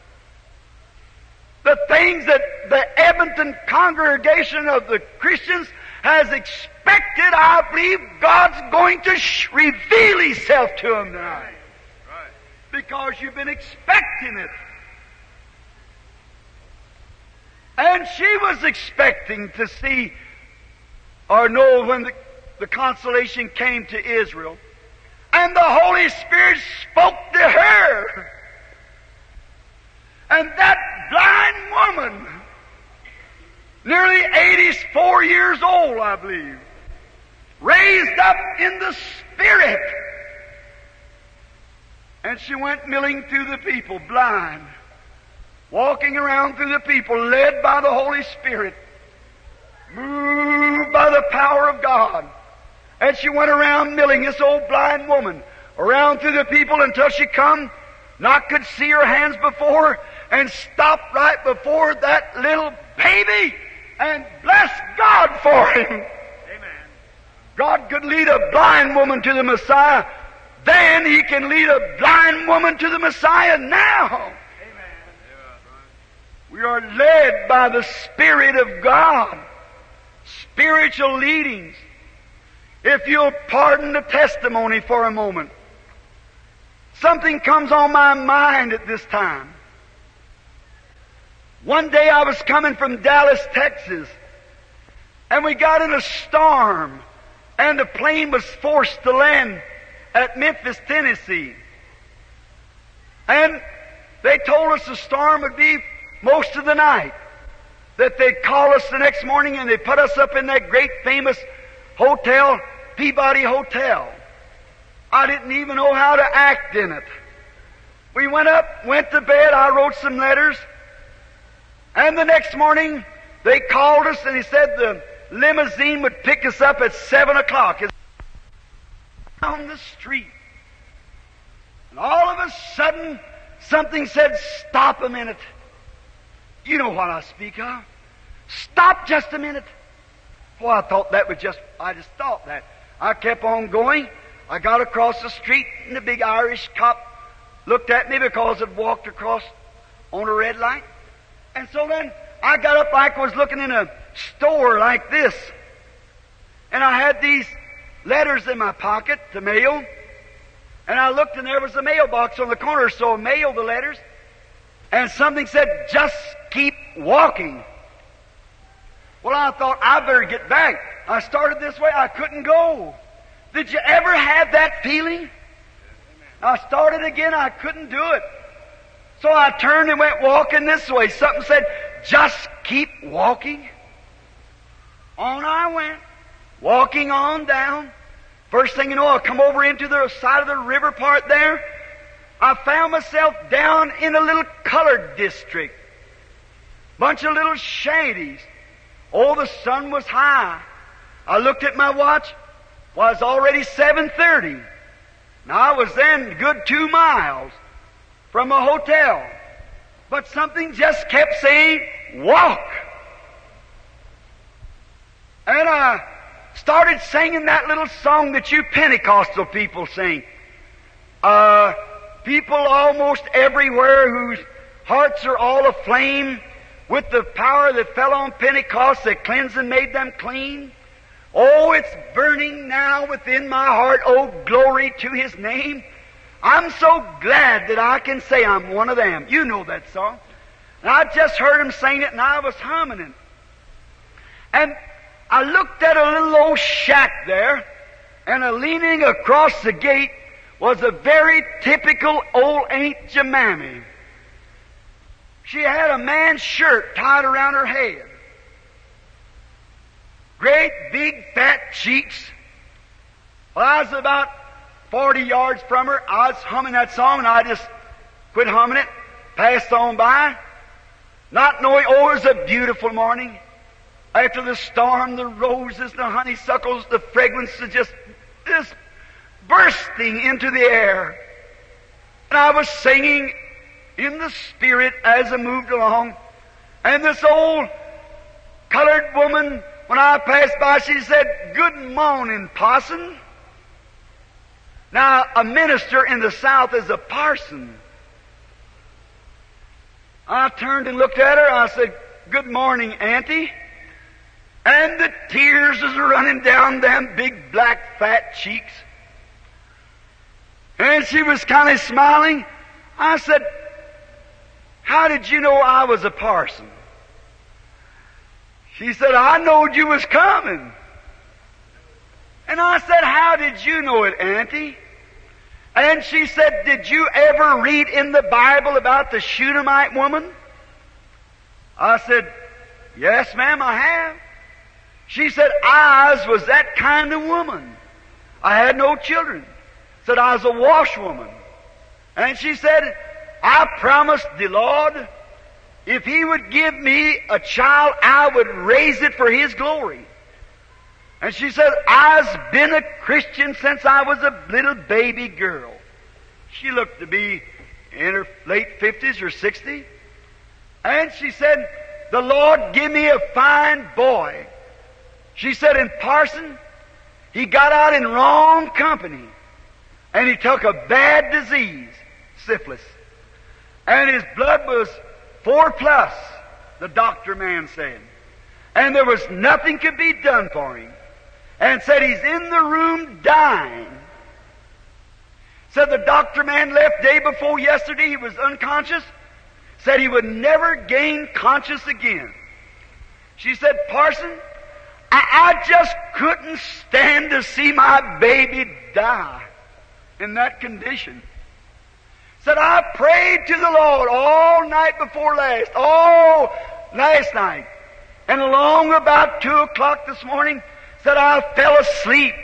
The things that the Edmonton congregation of the Christians has expected, I believe God's going to reveal Himself to them tonight. Right. Because you've been expecting it. And she was expecting to see or know when the consolation came to Israel. And the Holy Spirit spoke to her. And that blind woman, nearly 84 years old, I believe, raised up in the Spirit. And she went milling through the people, blind, walking around through the people, led by the Holy Spirit, moved by the power of God. And she went around milling, this old blind woman, around through the people until she come, not could see her hands before her, and stopped right before that little baby and blessed God for him. Amen. God could lead a blind woman to the Messiah. Then He can lead a blind woman to the Messiah now. Amen. We are led by the Spirit of God. Spiritual leadings. If you'll pardon the testimony for a moment, something comes on my mind at this time. One day I was coming from Dallas, Texas, and we got in a storm, and the plane was forced to land at Memphis, Tennessee. And they told us the storm would be most of the night, that they'd call us the next morning, and they put us up in that great famous hotel, Peabody Hotel. I didn't even know how to act in it. We went up, went to bed, I wrote some letters, and the next morning they called us and he said the limousine would pick us up at 7 o'clock. It's down the street. And all of a sudden something said, "Stop a minute." You know what I speak of. Stop just a minute. Well, I thought that was I just thought that. I kept on going. I got across the street, and the big Irish cop looked at me because I'd walked across on a red light. And so then I got up like I was looking in a store like this. And I had these letters in my pocket to mail. And I looked, and there was a mailbox on the corner, so I mailed the letters. And something said, "Just keep walking." Well, I thought, I better get back. I started this way, I couldn't go. Did you ever have that feeling? I started again, I couldn't do it. So I turned and went walking this way. Something said, "Just keep walking." On I went, walking on down. First thing you know, I come over into the side of the river part there. I found myself down in a little colored district. Bunch of little shanties. Oh, the sun was high. I looked at my watch. Was already 7:30. Now I was then a good 2 miles from a hotel. But something just kept saying, walk. And I started singing that little song that you Pentecostal people sing. People almost everywhere whose hearts are all aflame with the power that fell on Pentecost that cleansed and made them clean. Oh, it's burning now within my heart. Oh, glory to His name. I'm so glad that I can say I'm one of them. You know that song. And I just heard him sing it and I was humming it. And I looked at a little old shack there, and leaning across the gate was a very typical old Aunt Jemima. She had a man's shirt tied around her head. Great big fat cheeks. Well, I was about 40 yards from her. I was humming that song and I just quit humming it, passed on by, not knowing, oh, it was a beautiful morning. After the storm, the roses, the honeysuckles, the fragrance is just bursting into the air. And I was singing in the Spirit as I moved along. And this old colored woman, when I passed by, she said, "Good morning, parson." Now, a minister in the South is a parson. I turned and looked at her. I said, "Good morning, Auntie." And the tears was running down them big black fat cheeks. And she was kind of smiling. I said, "How did you know I was a parson?" She said, "I knowed you was coming." And I said, "How did you know it, Auntie?" And she said, "Did you ever read in the Bible about the Shunammite woman?" I said, "Yes, ma'am, I have." She said, "I was that kind of woman. I had no children." Said, "I was a washwoman." And she said, "I promised the Lord, if He would give me a child, I would raise it for His glory." And she said, "I've been a Christian since I was a little baby girl." She looked to be in her late 50s or 60. And she said, "The Lord give me a fine boy." She said, "And parson, he got out in wrong company, and he took a bad disease, syphilis. And his blood was 4+, the doctor man said. And there was nothing could be done for him. And said he's in the room dying. Said the doctor man left day before yesterday, he was unconscious. Said he would never gain conscious again." She said, "Parson, I just couldn't stand to see my baby die in that condition." Said, "I prayed to the Lord all night before last, last night. And along about 2 o'clock this morning," said, "I fell asleep.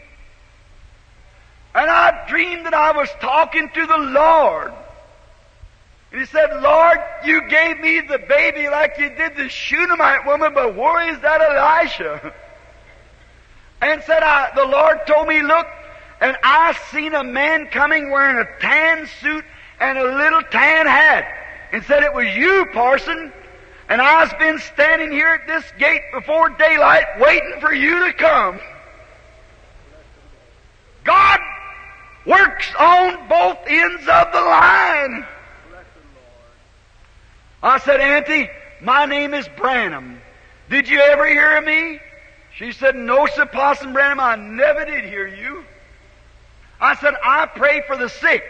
And I dreamed that I was talking to the Lord. And He said, 'Lord, you gave me the baby like you did the Shunammite woman, but where is that Elisha?' And said, the Lord told me, look, and I seen a man coming wearing a tan suit and a little tan hat. And said, 'It was you, parson. And I've been standing here at this gate before daylight waiting for you to come.'" God works on both ends of the line. I said, "Auntie, my name is Branham. Did you ever hear of me?" She said, "No, sir, Parson Branham, I never did hear you." I said, "I pray for the sick."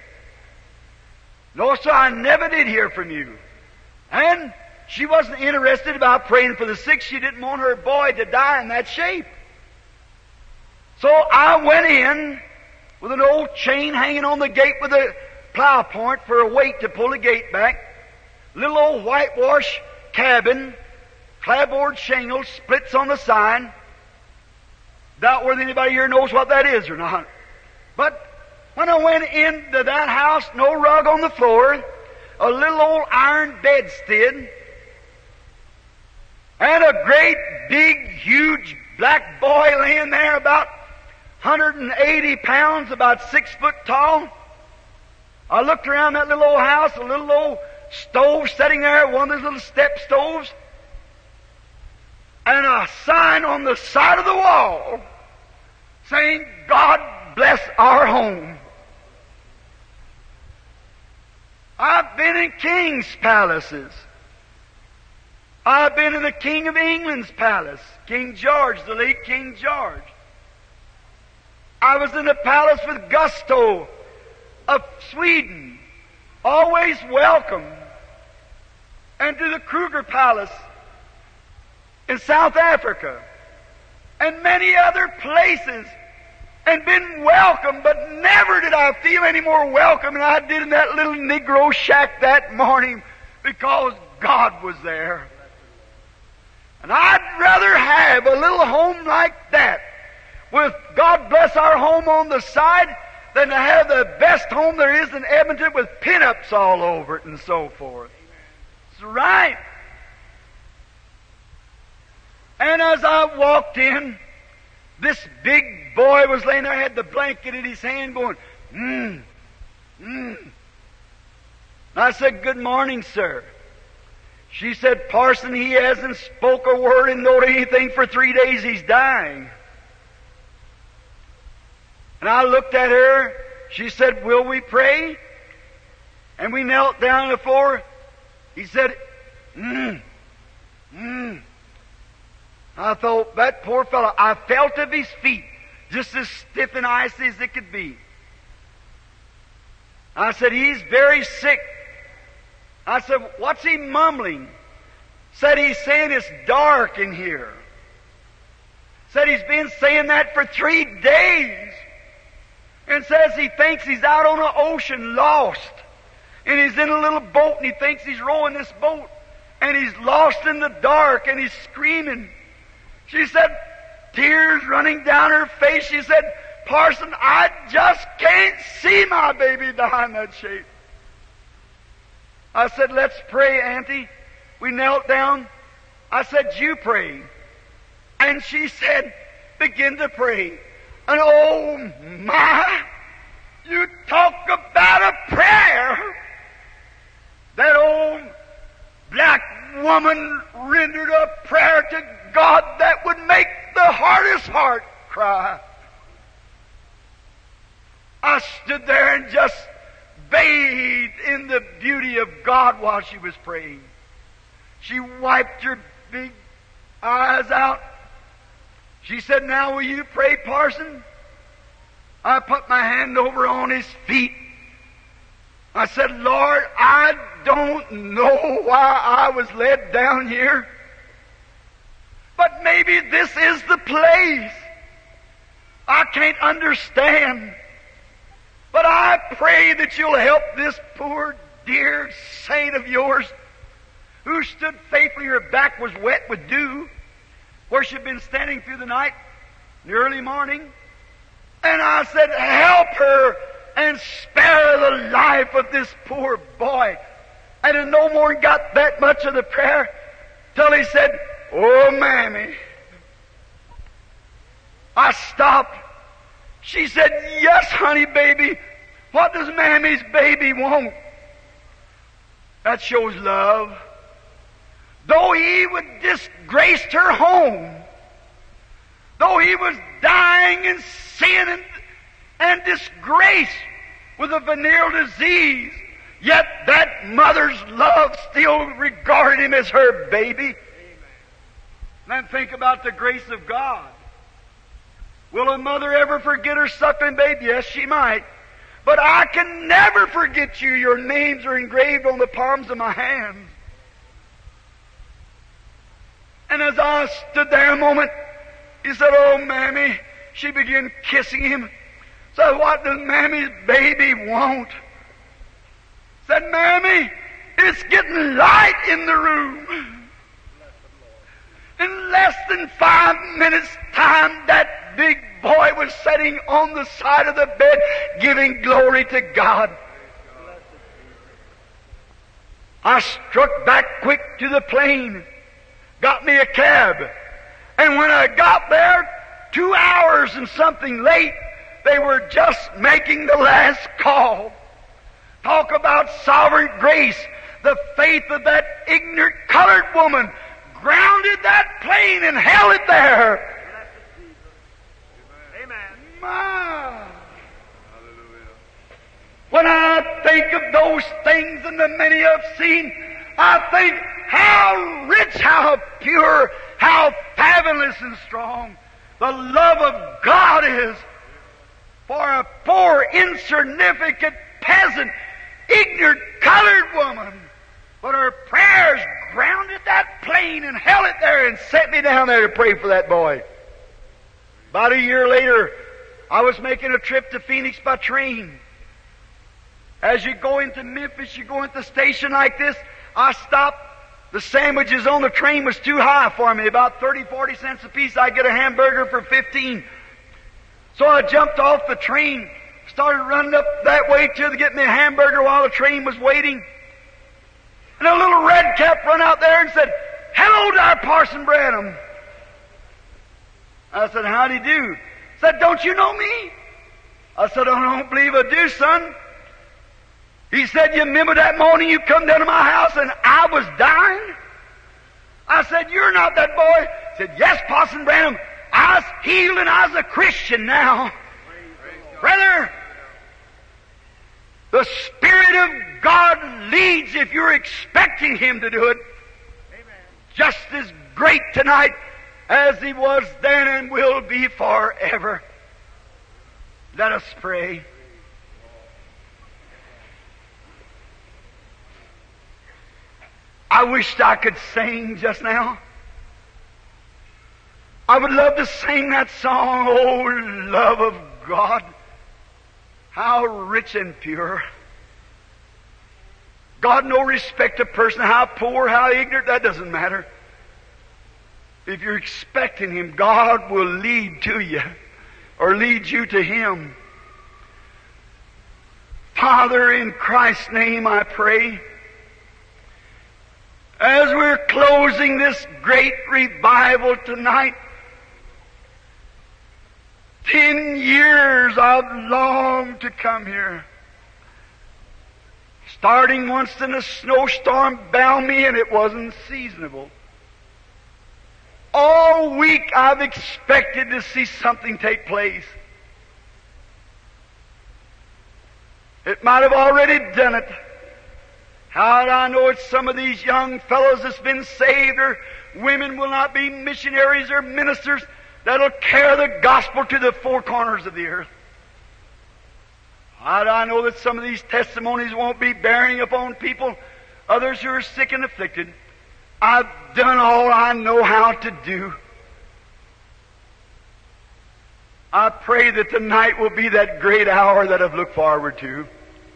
"No, sir, I never did hear from you." And she wasn't interested about praying for the sick. She didn't want her boy to die in that shape. So I went in with an old chain hanging on the gate with a plow point for a weight to pull the gate back. Little old whitewash cabin, clapboard shingles, splits on the side. Doubt whether anybody here knows what that is or not. But when I went into that house, no rug on the floor, a little old iron bedstead, and a great, big, huge black boy laying there about 180 pounds, about 6 foot tall. I looked around that little old house, a little old stove sitting there, one of those little step stoves, and a sign on the side of the wall saying, God bless our home. I've been in kings' palaces. I've been in the King of England's palace, King George, the late King George. I was in the palace with Gustav of Sweden, always welcome, and to the Kruger Palace in South Africa, and many other places, and been welcome, but never did I feel any more welcome than I did in that little Negro shack that morning, because God was there. And I'd rather have a little home like that, with God bless our home on the side, than to have the best home there is in Edmonton with pin-ups all over it and so forth. It's right. And as I walked in, this big boy was laying there, had the blanket in his hand going, I said, good morning, sir. She said, Parson, he hasn't spoke a word and knowed anything for 3 days. He's dying. And I looked at her. She said, will we pray? And we knelt down before. He said, I thought, that poor fellow, I felt of his feet, just as stiff and icy as it could be. I said, he's very sick. I said, what's he mumbling? Said he's saying it's dark in here. Said he's been saying that for 3 days. And says he thinks he's out on an ocean lost. And he's in a little boat and he thinks he's rowing this boat. And he's lost in the dark and he's screaming. She said, tears running down her face, she said, Parson, I just can't see my baby die in that shape. I said, let's pray, Auntie. We knelt down. I said, you pray. And she said, begin to pray. And oh my, you talk about a prayer. That old black woman rendered a prayer to God that would make the hardest heart cry. I stood there and just bathed in the beauty of God while she was praying. She wiped her big eyes out. She said, now will you pray, Parson? I put my hand over on his feet. I said, Lord, I don't know why I was led down here, but maybe this is the place. I can't understand. But I pray that you'll help this poor, dear saint of yours who stood faithfully, her back was wet with dew, where she'd been standing through the night, in the early morning. And I said, help her and spare the life of this poor boy. And it no more got that much of the prayer till he said, oh, Mammy. I stopped. She said, yes, honey, baby. What does Mammy's baby want? That shows love. Though he would disgraced her home, though he was dying in sin and disgrace with a venereal disease, yet that mother's love still regarded him as her baby. Amen. Then think about the grace of God. Will a mother ever forget her suckling baby? Yes, she might. But I can never forget you. Your names are engraved on the palms of my hands. And as I stood there a moment, he said, oh, Mammy. She began kissing him. Said, what does Mammy's baby want? Said, Mammy, it's getting light in the room. In less than 5 minutes' time, that big boy was sitting on the side of the bed, giving glory to God. I struck back quick to the plane, got me a cab, And when I got there, 2 hours and something late, they were just making the last call. Talk about sovereign grace. The faith of that ignorant colored woman grounded that plane and held it there. Amen. My. Hallelujah. When I think of those things and the many I've seen, I think how rich, how pure, how fabulous and strong the love of God is for a poor, insignificant peasant, ignorant, colored woman. But her prayers grounded that plane and held it there and set me down there to pray for that boy. About a year later, I was making a trip to Phoenix by train. As you go into Memphis, you go into a station like this, I stopped. The sandwiches on the train was too high for me, about 30, 40 cents a piece. I get a hamburger for 15. So I jumped off the train, started running up that way to get me a hamburger while the train was waiting. And a little red cap run out there and said, "Hello there, Parson Branham." I said, "How do you do?" He said, "Don't you know me?" I said, "I don't believe I do, son." He said, "You remember that morning you come down to my house and I was dying?" I said, "You're not that boy." He said, "Yes, Parson Branham. I was healed and I was a Christian now." Brother, the Spirit of God leads if you're expecting Him to do it. Amen. Just as great tonight as He was then and will be forever. Let us pray. I wished I could sing just now. I would love to sing that song, "Oh, love of God, how rich and pure." God no respect of person, how poor, how ignorant, that doesn't matter. If you're expecting Him, God will lead to you, or lead you to Him. Father, in Christ's name I pray, as we're closing this great revival tonight, 10 years I've longed to come here. Starting once in a snowstorm bound me and it wasn't seasonable. All week I've expected to see something take place. It might have already done it. How do I know it's some of these young fellows that's been saved, or women will not be missionaries or ministers that'll carry the gospel to the four corners of the earth? How do I know that some of these testimonies won't be bearing upon people, others who are sick and afflicted? I've done all I know how to do. I pray that tonight will be that great hour that I've looked forward to.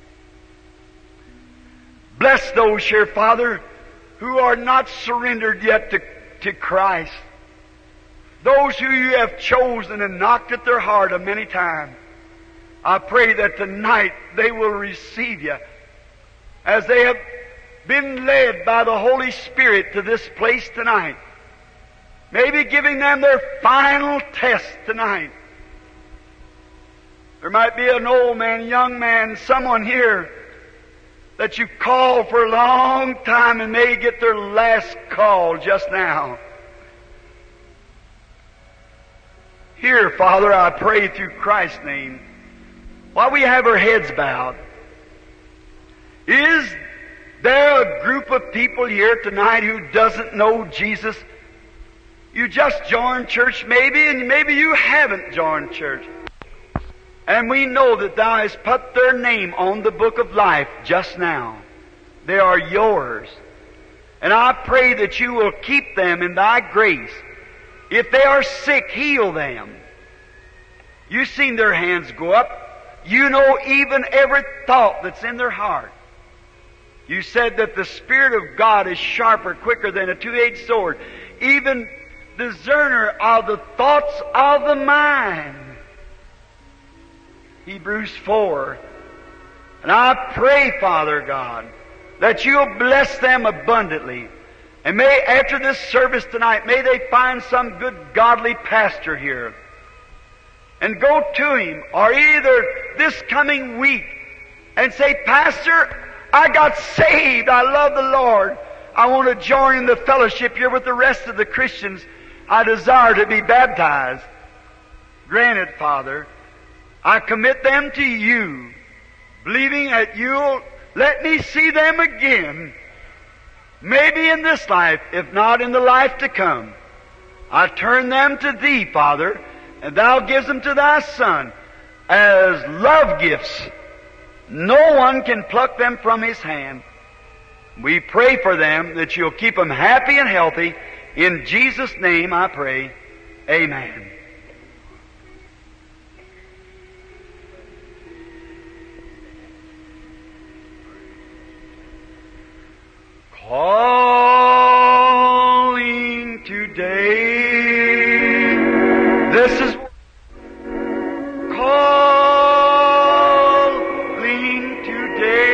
Bless those here, Father, who are not surrendered yet to Christ. Those who you have chosen and knocked at their heart a many times. I pray that tonight they will receive you as they have been led by the Holy Spirit to this place tonight. Maybe giving them their final test tonight. There might be an old man, young man, someone here that you've called for a long time and may get their last call just now. Here, Father, I pray through Christ's name, while we have our heads bowed, is there a group of people here tonight who doesn't know Jesus? You just joined church maybe, and maybe you haven't joined church. And we know that Thou hast put their name on the book of life just now. They are yours. And I pray that you will keep them in Thy grace. If they are sick, heal them. You've seen their hands go up. You know even every thought that's in their heart. You said that the Spirit of God is sharper, quicker than a two-edged sword, even discerner of the thoughts of the mind. Hebrews 4. And I pray, Father God, that you'll bless them abundantly And may, after this service tonight, may they find some good godly pastor here and go to him, or either this coming week, and say, Pastor, I got saved. I love the Lord. I want to join in the fellowship here with the rest of the Christians. I desire to be baptized. Granted, Father, I commit them to you, believing that you'll let me see them again, maybe in this life, if not in the life to come. I turn them to Thee, Father, and Thou gives them to Thy Son as love gifts. No one can pluck them from His hand. We pray for them that You'll keep them happy and healthy. In Jesus' name I pray. Amen. Calling today. This is calling today.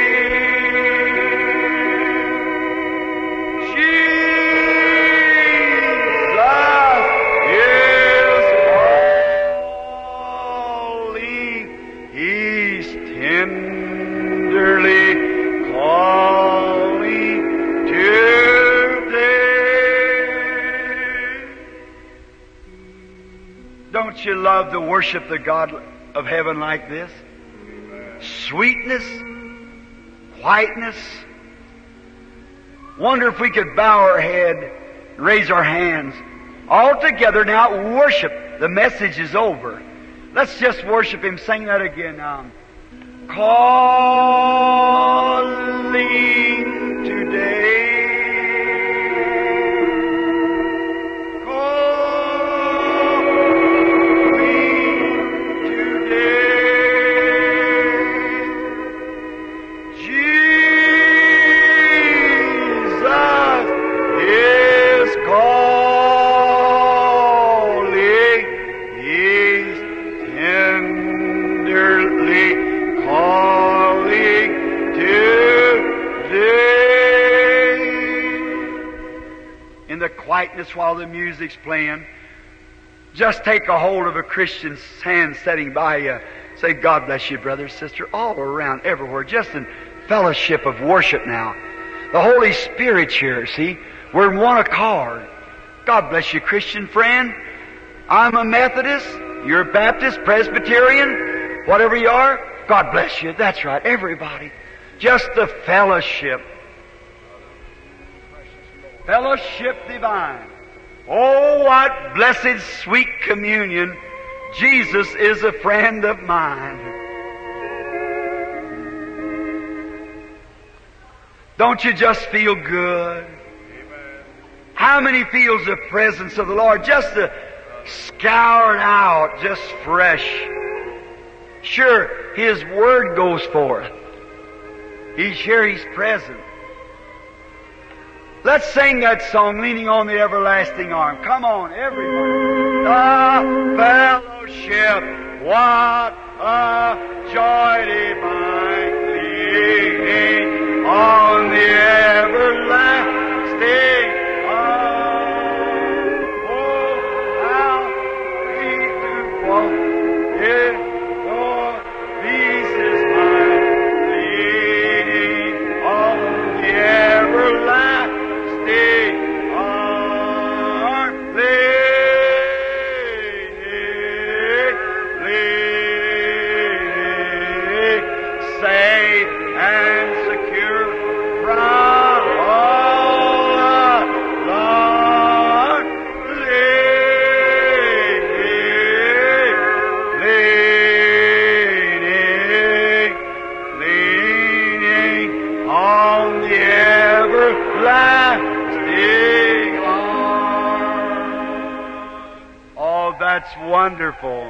Jesus is calling. He's tenderly calling today. Don't you love to worship the God of heaven like this? Sweetness, quietness. Wonder if we could bow our head, raise our hands. All together now, worship. The message is over. Let's just worship Him. Sing that again now. Calling today. Quietness while the music's playing. Just take a hold of a Christian's hand sitting by you. Say, God bless you, brother, sister, all around, everywhere, just in fellowship of worship now. The Holy Spirit's here, see? We're in one accord. God bless you, Christian friend. I'm a Methodist, you're a Baptist, Presbyterian, whatever you are. God bless you. That's right, everybody. Just the fellowship. Fellowship divine. Oh, what blessed sweet communion. Jesus is a friend of mine. Don't you just feel good? Amen. How many feels the presence of the Lord? Just to scour it out, just fresh. Sure, His Word goes forth. He's here, He's present. Let's sing that song, Leaning on the Everlasting Arm. Come on, everybody. The fellowship, what a joy divine, leaning on the everlasting arm. Oh, how sweet to walk in your peace is mine, leaning on the everlasting arm, leaning, safe and secure from all alarm, leaning on the everlasting arm. Oh, that's wonderful.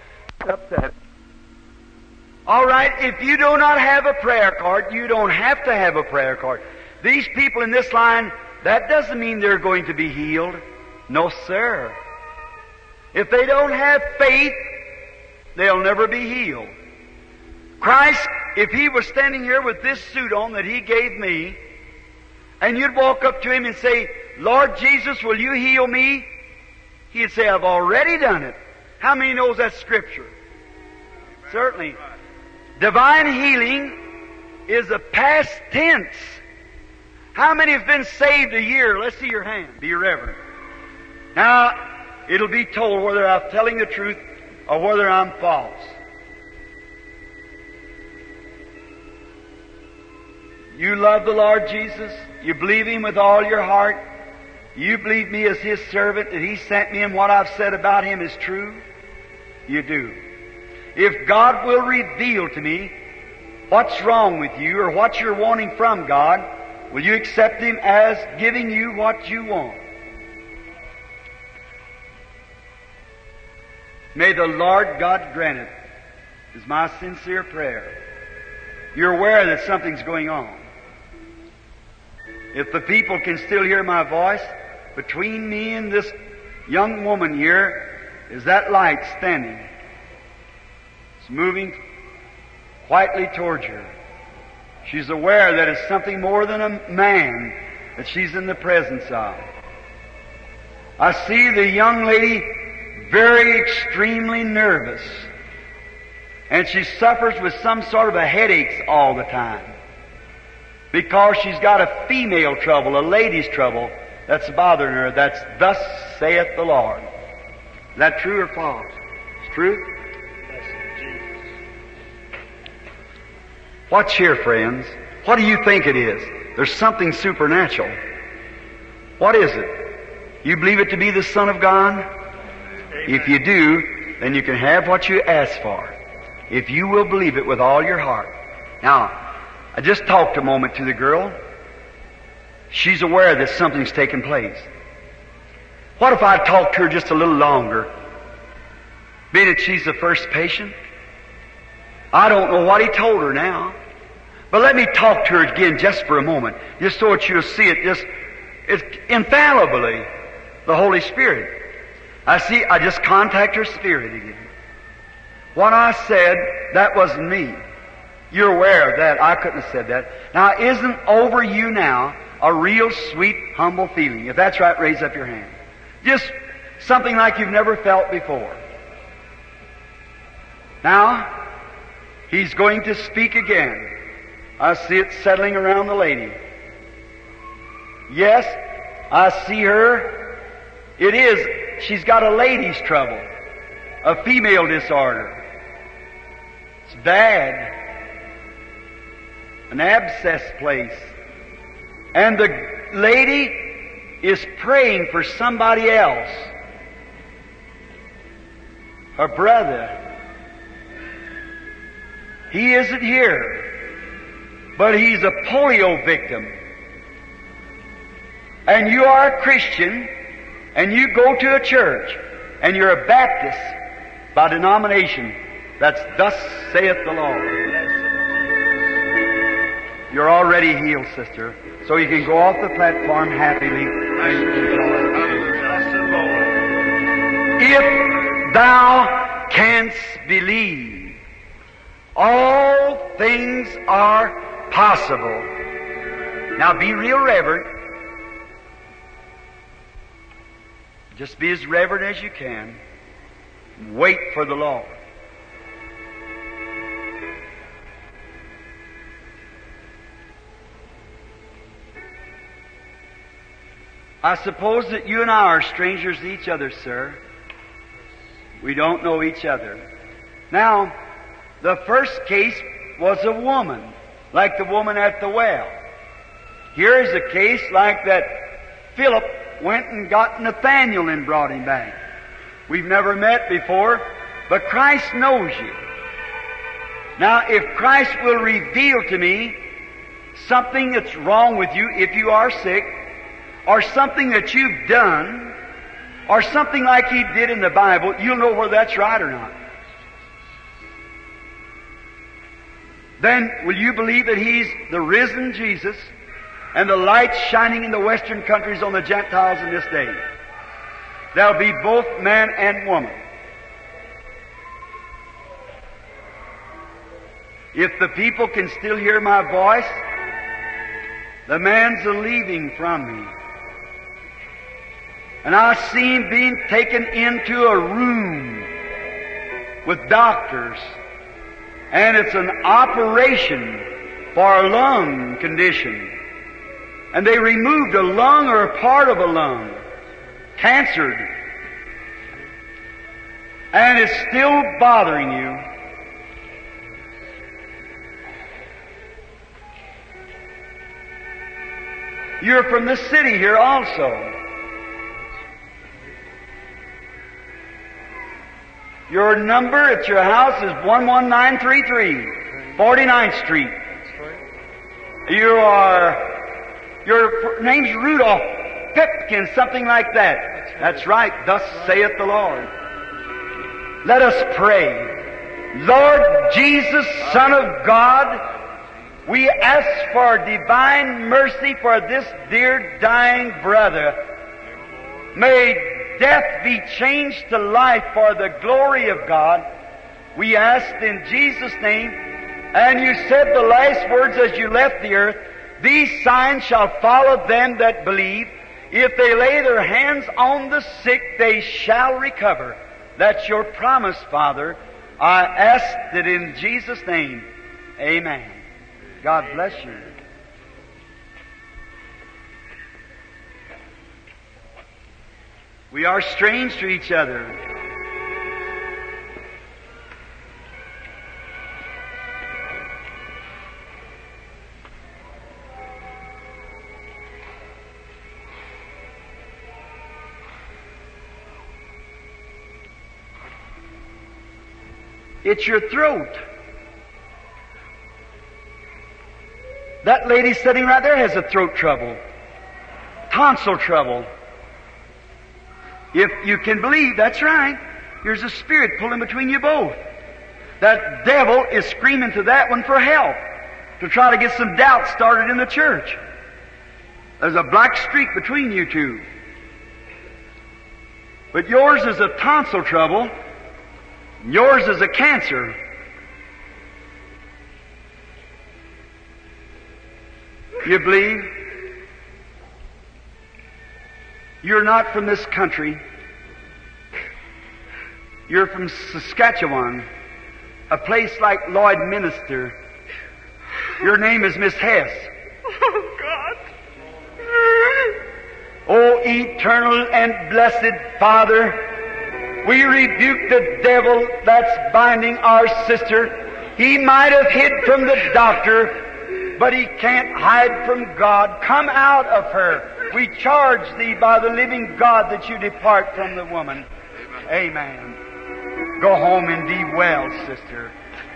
All right, if you do not have a prayer card, you don't have to have a prayer card. These people in this line, that doesn't mean they're going to be healed. No, sir. If they don't have faith, they'll never be healed. Christ, if He was standing here with this suit on that He gave me, and you'd walk up to Him and say, Lord Jesus, will you heal me? He'd say, I've already done it. How many knows that Scripture? Certainly. Divine healing is a past tense. How many have been saved a year? Let's see your hand. Be reverent. Now, it'll be told whether I'm telling the truth or whether I'm false. You love the Lord Jesus. You believe Him with all your heart. You believe me as His servant, that He sent me and what I've said about Him is true. You do. If God will reveal to me what's wrong with you or what you're wanting from God, will you accept Him as giving you what you want? May the Lord God grant it, is my sincere prayer. You're aware that something's going on. If the people can still hear my voice, between me and this young woman here is that light standing. It's moving quietly towards her. She's aware that it's something more than a man that she's in the presence of. I see the young lady very extremely nervous, and she suffers with some sort of a headaches all the time because she's got a female trouble, a lady's trouble that's bothering her. That's thus saith the Lord. Is that true or false? It's true? What's here, friends? What do you think it is? There's something supernatural. What is it? You believe it to be the Son of God? Amen. If you do, then you can have what you ask for. If you will believe it with all your heart. Now, I just talked a moment to the girl. She's aware that something's taken place. What if I talked to her just a little longer? Being that she's the first patient? I don't know what he told her now. But let me talk to her again just for a moment, just so that you'll see it. It's infallibly the Holy Spirit. I just contact her spirit again. What I said, that wasn't me. You're aware of that. I couldn't have said that. Now, isn't over you now a real sweet, humble feeling? If that's right, raise up your hand. Just something like you've never felt before. Now, He's going to speak again. I see it settling around the lady. Yes, I see her. It is. She's got a lady's trouble, a female disorder. It's bad. An abscess place. And the lady is praying for somebody else. Her brother. He isn't here, but he's a polio victim. And you are a Christian, and you go to a church, and you're a Baptist by denomination. That's thus saith the Lord. You're already healed, sister, so you can go off the platform happily. If thou canst believe, all things are possible. Now be real reverent. Just be as reverent as you can. Wait for the Lord. I suppose that you and I are strangers to each other, sir. We don't know each other. Now, the first case was a woman, like the woman at the well. Here is a case like that Philip went and got Nathanael and brought him back. We've never met before, but Christ knows you. Now, if Christ will reveal to me something that's wrong with you, if you are sick, or something that you've done, or something like He did in the Bible, you'll know whether that's right or not. Then will you believe that He's the risen Jesus and the light shining in the western countries on the Gentiles in this day? There'll be both man and woman. If the people can still hear my voice, the man's a leaving from me. And I see him being taken into a room with doctors. And it's an operation for a lung condition. And they removed a lung or a part of a lung, cancered. And it's still bothering you. You're from the city here also. Your number at your house is 11933, 49th Street. Your name's Rudolph Pipkin, something like that. That's right. Thus saith the Lord. Let us pray. Lord Jesus, Son of God, we ask for divine mercy for this dear dying brother. May death be changed to life for the glory of God. We ask in Jesus' name. And you said the last words as you left the earth, these signs shall follow them that believe. If they lay their hands on the sick, they shall recover. That's your promise, Father. I ask it in Jesus' name. Amen. God bless you. We are strange to each other. It's your throat. That lady sitting right there has a throat trouble, tonsil trouble. If you can believe, that's right. There's a spirit pulling between you both. That devil is screaming to that one for help, to try to get some doubt started in the church. There's a black streak between you two. But yours is a tonsil trouble. Yours is a cancer. You believe? You're not from this country. You're from Saskatchewan, a place like Lloydminster. Your name is Miss Hess. Oh, God. O eternal and blessed Father, we rebuke the devil that's binding our sister. He might have hid from the doctor, but he can't hide from God. Come out of her. We charge thee by the living God that you depart from the woman. Amen. Go home and be well, sister.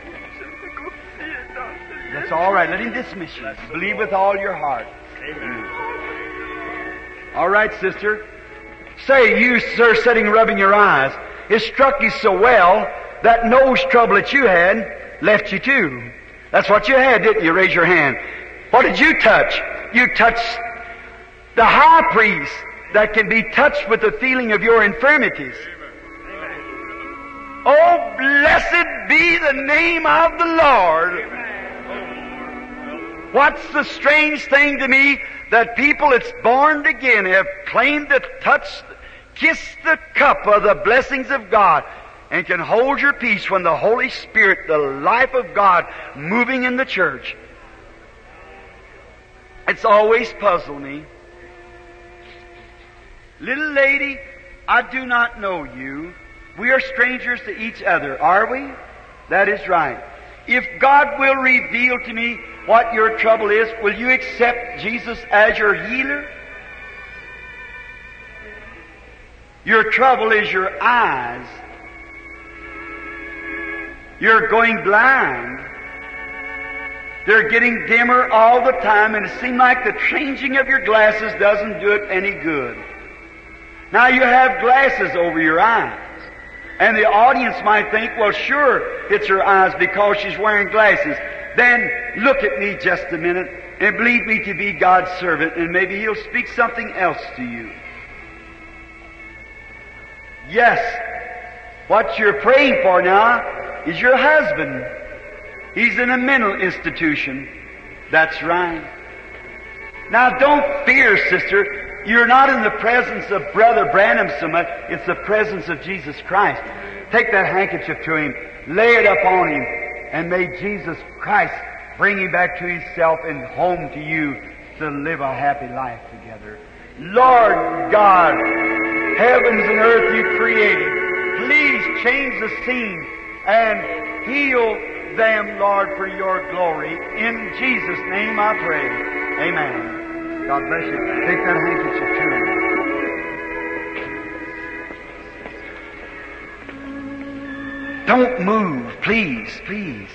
That's all right. Let him dismiss you. Believe with all your heart. Amen. All right, sister. Say, you, sir, sitting rubbing your eyes, it struck you so well that nose trouble that you had left you too. That's what you had, didn't you? Raise your hand. What did you touch? You touched the high priest that can be touched with the feeling of your infirmities. Amen. Oh, blessed be the name of the Lord. Amen. What's the strange thing to me? That people that's born again have claimed to kiss the cup of the blessings of God and can hold your peace when the Holy Spirit, the life of God, moving in the church. It's always puzzled me. Little lady, I do not know you. We are strangers to each other, are we? That is right. If God will reveal to me what your trouble is, will you accept Jesus as your healer? Your trouble is your eyes. You're going blind. They're getting dimmer all the time, and it seems like the changing of your glasses doesn't do it any good. Now you have glasses over your eyes. And the audience might think, well, sure, it's her eyes because she's wearing glasses. Then look at me just a minute and believe me to be God's servant, and maybe He'll speak something else to you. Yes, what you're praying for now is your husband. He's in a mental institution. That's right. Now don't fear, sister. You're not in the presence of Brother Branham so much, it's the presence of Jesus Christ. Take that handkerchief to him, lay it up on him, and may Jesus Christ bring him back to Himself and home to you to live a happy life together. Lord God, heavens and earth You created, please change the scene and heal them, Lord, for Your glory. In Jesus' name I pray. Amen. God bless you. Take that handkerchief to him. Don't move, please, please.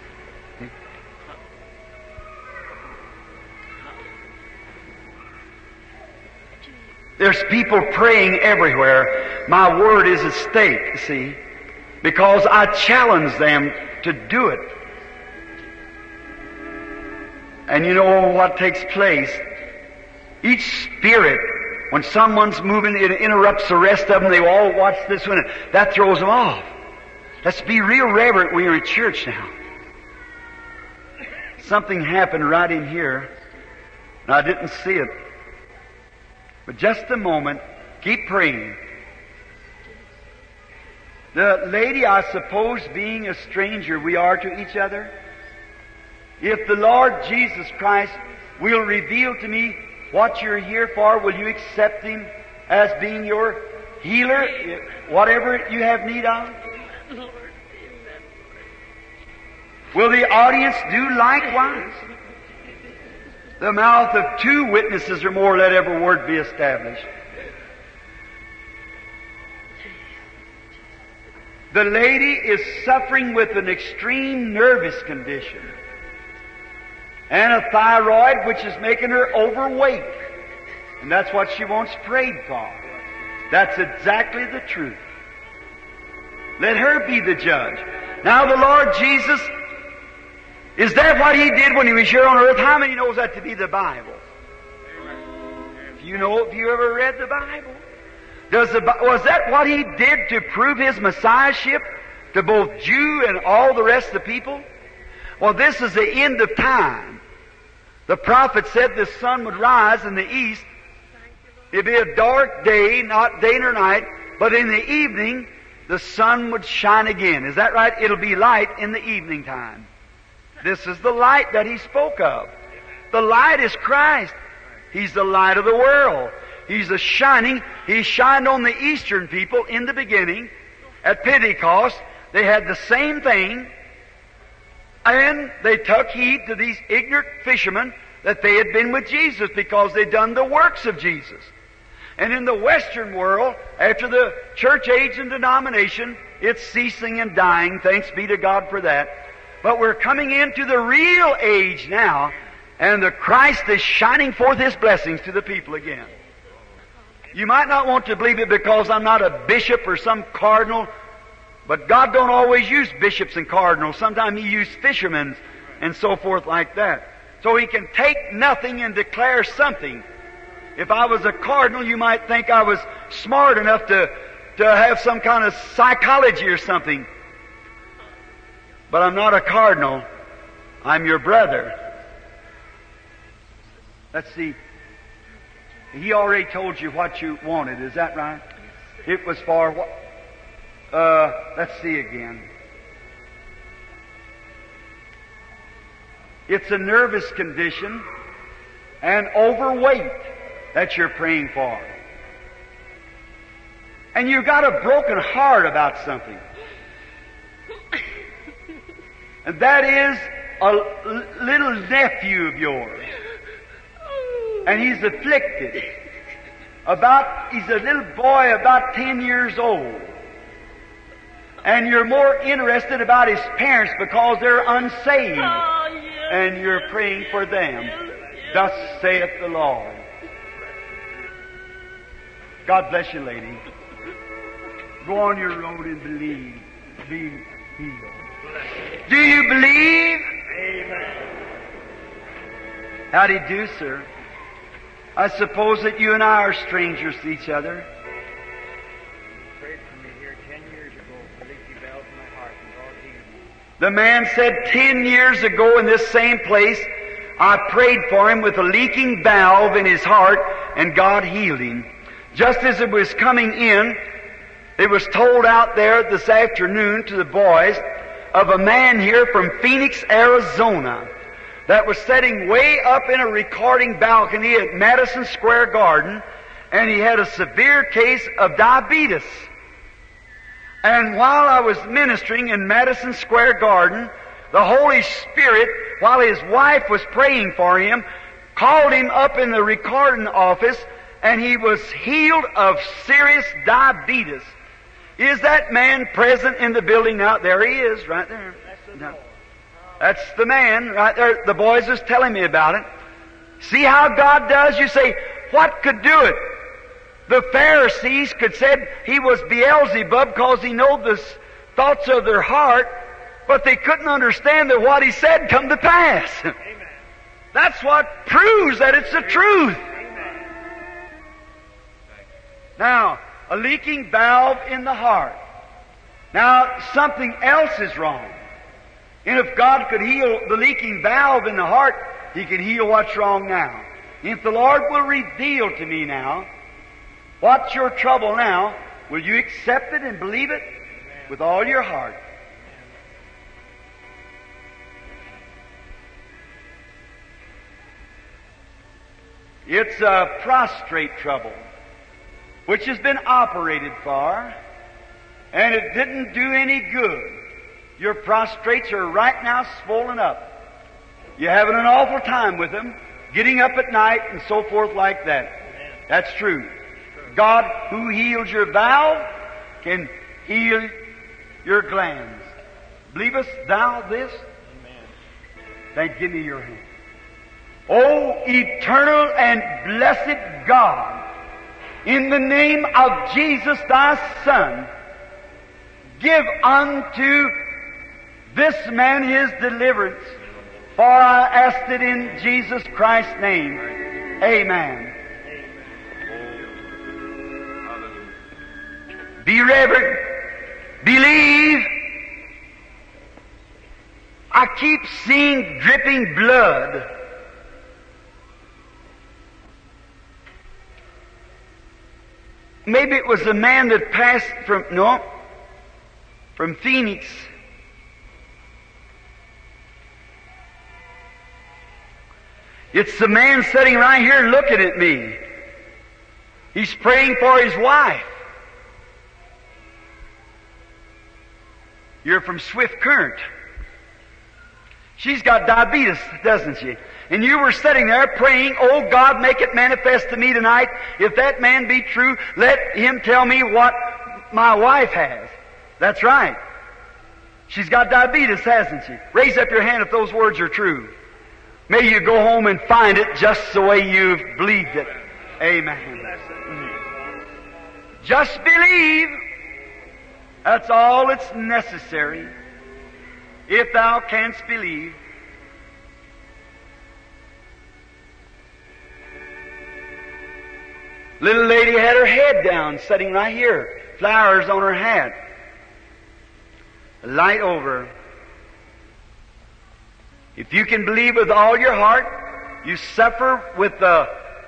There's people praying everywhere. My word is at stake, you see, because I challenge them to do it. And you know what takes place? Each spirit, when someone's moving, it interrupts the rest of them. They all watch this one. That throws them off. Let's be real reverent when you're in church now. Something happened right in here, and I didn't see it. But just a moment, keep praying. The lady, I suppose, being a stranger, we are to each other. If the Lord Jesus Christ will reveal to me what you're here for, will you accept Him as being your healer, whatever you have need of? Will the audience do likewise? The mouth of two witnesses or more, let every word be established. The lady is suffering with an extreme nervous condition and a thyroid which is making her overweight. And that's what she wants prayed for. That's exactly the truth. Let her be the judge. Now the Lord Jesus, is that what He did when He was here on earth? How many knows that to be the Bible? If you ever read the Bible? Was that what He did to prove His Messiahship to both Jew and all the rest of the people? Well, this is the end of time. The prophet said the sun would rise in the east. It'd be a dark day, not day nor night, but in the evening the sun would shine again. Is that right? It'll be light in the evening time. This is the light that He spoke of. The light is Christ. He's the light of the world. He's the shining. He shined on the Eastern people in the beginning. At Pentecost, they had the same thing. And they took heed to these ignorant fishermen that they had been with Jesus because they'd done the works of Jesus. And in the Western world, after the church age and denomination, it's ceasing and dying. Thanks be to God for that. But we're coming into the real age now, and the Christ is shining forth His blessings to the people again. You might not want to believe it because I'm not a bishop or some cardinal, but God don't always use bishops and cardinals. Sometimes He uses fishermen and so forth like that. So He can take nothing and declare something. If I was a cardinal, you might think I was smart enough to have some kind of psychology or something. But I'm not a cardinal. I'm your brother. Let's see. He already told you what you wanted. Is that right? It was for what? Let's see again. It's a nervous condition and overweight that you're praying for. And you've got a broken heart about something. And that is a little nephew of yours. And he's afflicted. He's a little boy about 10 years old. And you're more interested about his parents because they're unsaved. And you're praying for them. Thus saith the Lord. God bless you, lady. Go on your road and believe. Be healed. Do you believe? Amen. How do you do, sir? I suppose that you and I are strangers to each other. You prayed for me here 10 years ago for leaky valve in my heart, and God healed me. The man said 10 years ago in this same place, I prayed for him with a leaking valve in his heart, and God healed him. Just as it was coming in, it was told out there this afternoon to the boys of a man here from Phoenix, Arizona, that was sitting way up in a recording balcony at Madison Square Garden, and he had a severe case of diabetes. And while I was ministering in Madison Square Garden, the Holy Spirit, while his wife was praying for him, called him up in the recording office, and he was healed of serious diabetes. Is that man present in the building now? There he is, right there. No. That's the man right there. The boys was telling me about it. See how God does? You say, what could do it? The Pharisees could said he was Beelzebub because he knew the thoughts of their heart, but they couldn't understand that what he said come to pass. Amen. That's what proves that it's the truth. Amen. Now, a leaking valve in the heart. Now, something else is wrong. And if God could heal the leaking valve in the heart, He can heal what's wrong now. If the Lord will reveal to me now what's your trouble now, will you accept it and believe it with all your heart? It's a prostrate trouble, which has been operated for, and it didn't do any good. Your prostrates are right now swollen up. You're having an awful time with them, getting up at night and so forth like that. That's true. God, who heals your valve, can heal your glands. Believest thou this? Then give me your hand. O eternal and blessed God, in the name of Jesus thy Son, give unto this man his deliverance, for I asked it in Jesus Christ's name. Amen. Be reverent. Believe. I keep seeing dripping blood. Maybe it was the man that passed from Phoenix. It's the man sitting right here looking at me. He's praying for his wife. You're from Swift Current. She's got diabetes, doesn't she? And you were sitting there praying, oh God, make it manifest to me tonight. If that man be true, let him tell me what my wife has. That's right. She's got diabetes, hasn't she? Raise up your hand if those words are true. May you go home and find it just the way you've believed it. Amen. Just believe. That's all that's necessary. If thou canst believe. Little lady had her head down, sitting right here. Flowers on her hat. A light over her. If you can believe with all your heart, you suffer with a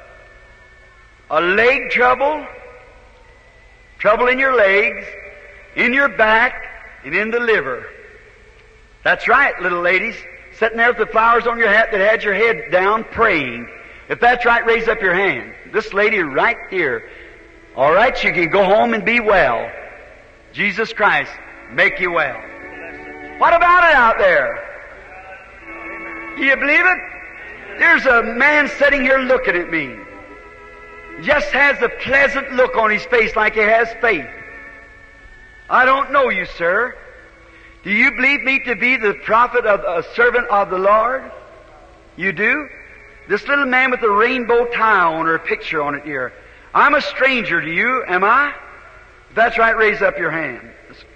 leg trouble in your legs, in your back, and in the liver. That's right, little ladies, sitting there with the flowers on your hat that had your head down praying. If that's right, raise up your hand. This lady right here. All right, you can go home and be well. Jesus Christ, make you well. What about it out there? Do you believe it? There's a man sitting here looking at me. Just has a pleasant look on his face like he has faith. I don't know you, sir. Do you believe me to be the prophet of a servant of the Lord? You do? This little man with the rainbow tie on her picture on it here. I'm a stranger to you, am I? If that's right, raise up your hand.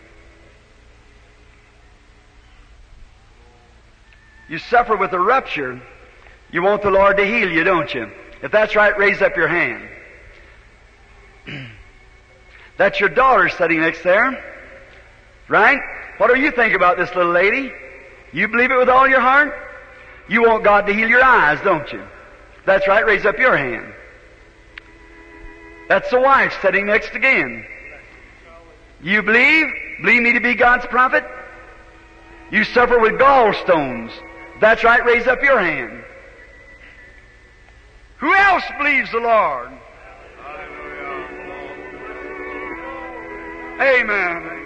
You suffer with a rupture. You want the Lord to heal you, don't you? If that's right, raise up your hand. That's your daughter sitting next there. Right? What do you think about this little lady? You believe it with all your heart? You want God to heal your eyes, don't you? If that's right, raise up your hand. That's the wife sitting next again. You believe? Believe me to be God's prophet? You suffer with gallstones. That's right, raise up your hand. Who else believes the Lord? Amen.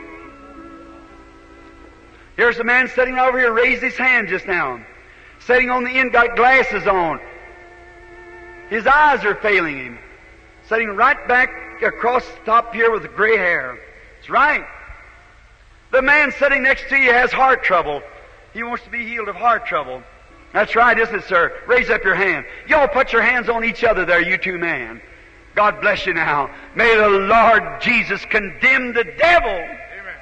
Here's a man sitting over here, raised his hand just now. Sitting on the end, got glasses on. His eyes are failing him. Sitting right back across the top here with gray hair. That's right. The man sitting next to you has heart trouble. He wants to be healed of heart trouble. That's right, isn't it, sir? Raise up your hand. Y'all put your hands on each other there, you two men. God bless you now. May the Lord Jesus condemn the devil. Amen.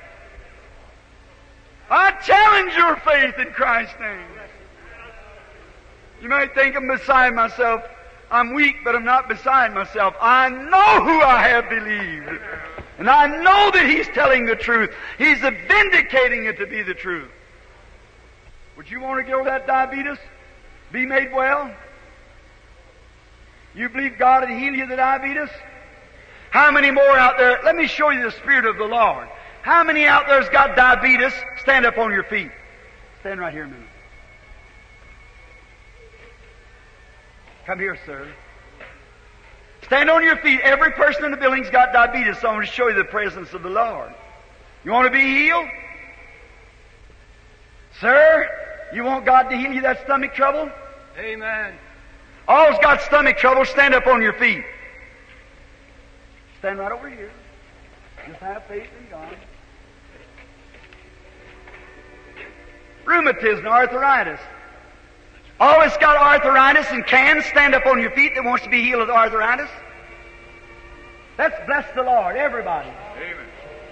I challenge your faith in Christ's name. You might think I'm beside myself. I'm weak, but I'm not beside myself. I know who I have believed. And I know that He's telling the truth. He's vindicating it to be the truth. Would you want to get over that diabetes? Be made well? You believe God will heal you of the diabetes? How many more out there? Let me show you the Spirit of the Lord. How many out there's got diabetes? Stand up on your feet. Stand right here a minute. Come here, sir. Stand on your feet. Every person in the building's got diabetes, so I'm going to show you the presence of the Lord. You want to be healed? Sir, you want God to heal you that stomach trouble? Amen. All's got stomach trouble, stand up on your feet. Stand right over here. Just have faith in God. Rheumatism, arthritis. All that's got arthritis and can stand up on your feet that wants to be healed of arthritis. Let's bless the Lord, everybody. Amen.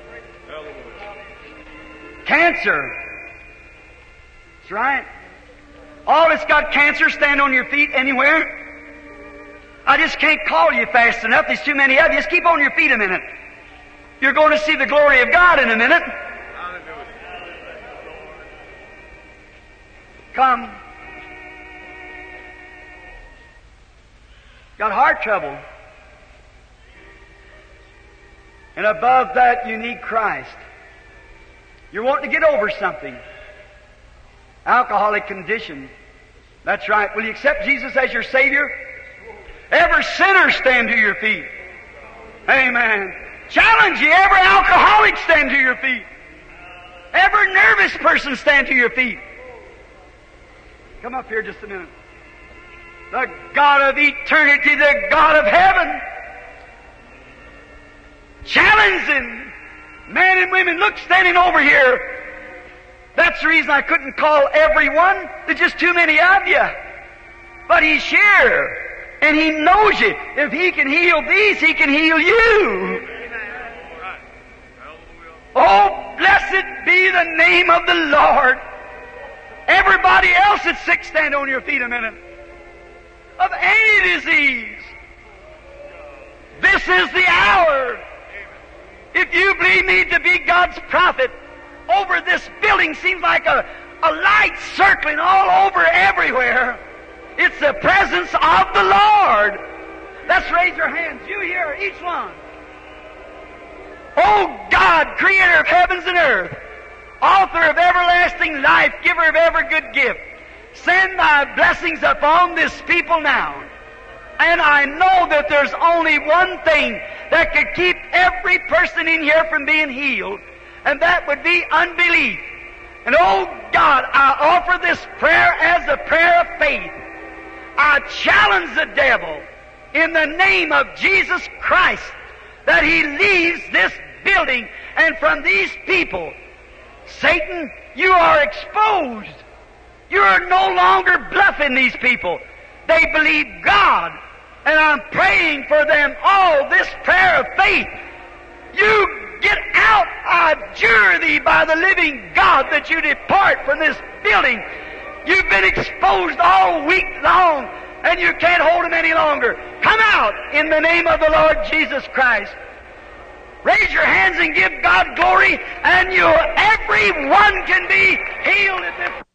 Cancer. That's right. All that's got cancer, stand on your feet anywhere. I just can't call you fast enough. There's too many of you. Just keep on your feet a minute. You're going to see the glory of God in a minute. Come. Got heart trouble. And above that, you need Christ. You're wanting to get over something. Alcoholic condition. That's right. Will you accept Jesus as your Savior? Every sinner stand to your feet. Amen. Challenge you. Every alcoholic stand to your feet. Every nervous person stand to your feet. Come up here just a minute. The God of eternity, the God of heaven. Challenging men and women. Look, standing over here. That's the reason I couldn't call everyone. There's just too many of you. But He's here. And He knows you. If He can heal these, He can heal you. Oh, blessed be the name of the Lord. Everybody else that's sick, stand on your feet a minute. Of any disease. This is the hour. If you believe me to be God's prophet, over this building seems like a light circling all over everywhere. It's the presence of the Lord. Let's raise your hands. You here, each one. Oh God, creator of heavens and earth, author of everlasting life, giver of every good gift, send Thy blessings upon this people now. And I know that there's only one thing that could keep every person in here from being healed, and that would be unbelief. And oh God, I offer this prayer as a prayer of faith. I challenge the devil in the name of Jesus Christ that he leaves this building and from these people. Satan, you are exposed. You are no longer bluffing these people. They believe God, and I'm praying for them all this prayer of faith. You get out, I adjure thee by the living God that you depart from this building. You've been exposed all week long, and you can't hold them any longer. Come out in the name of the Lord Jesus Christ. Raise your hands and give God glory, and everyone can be healed at this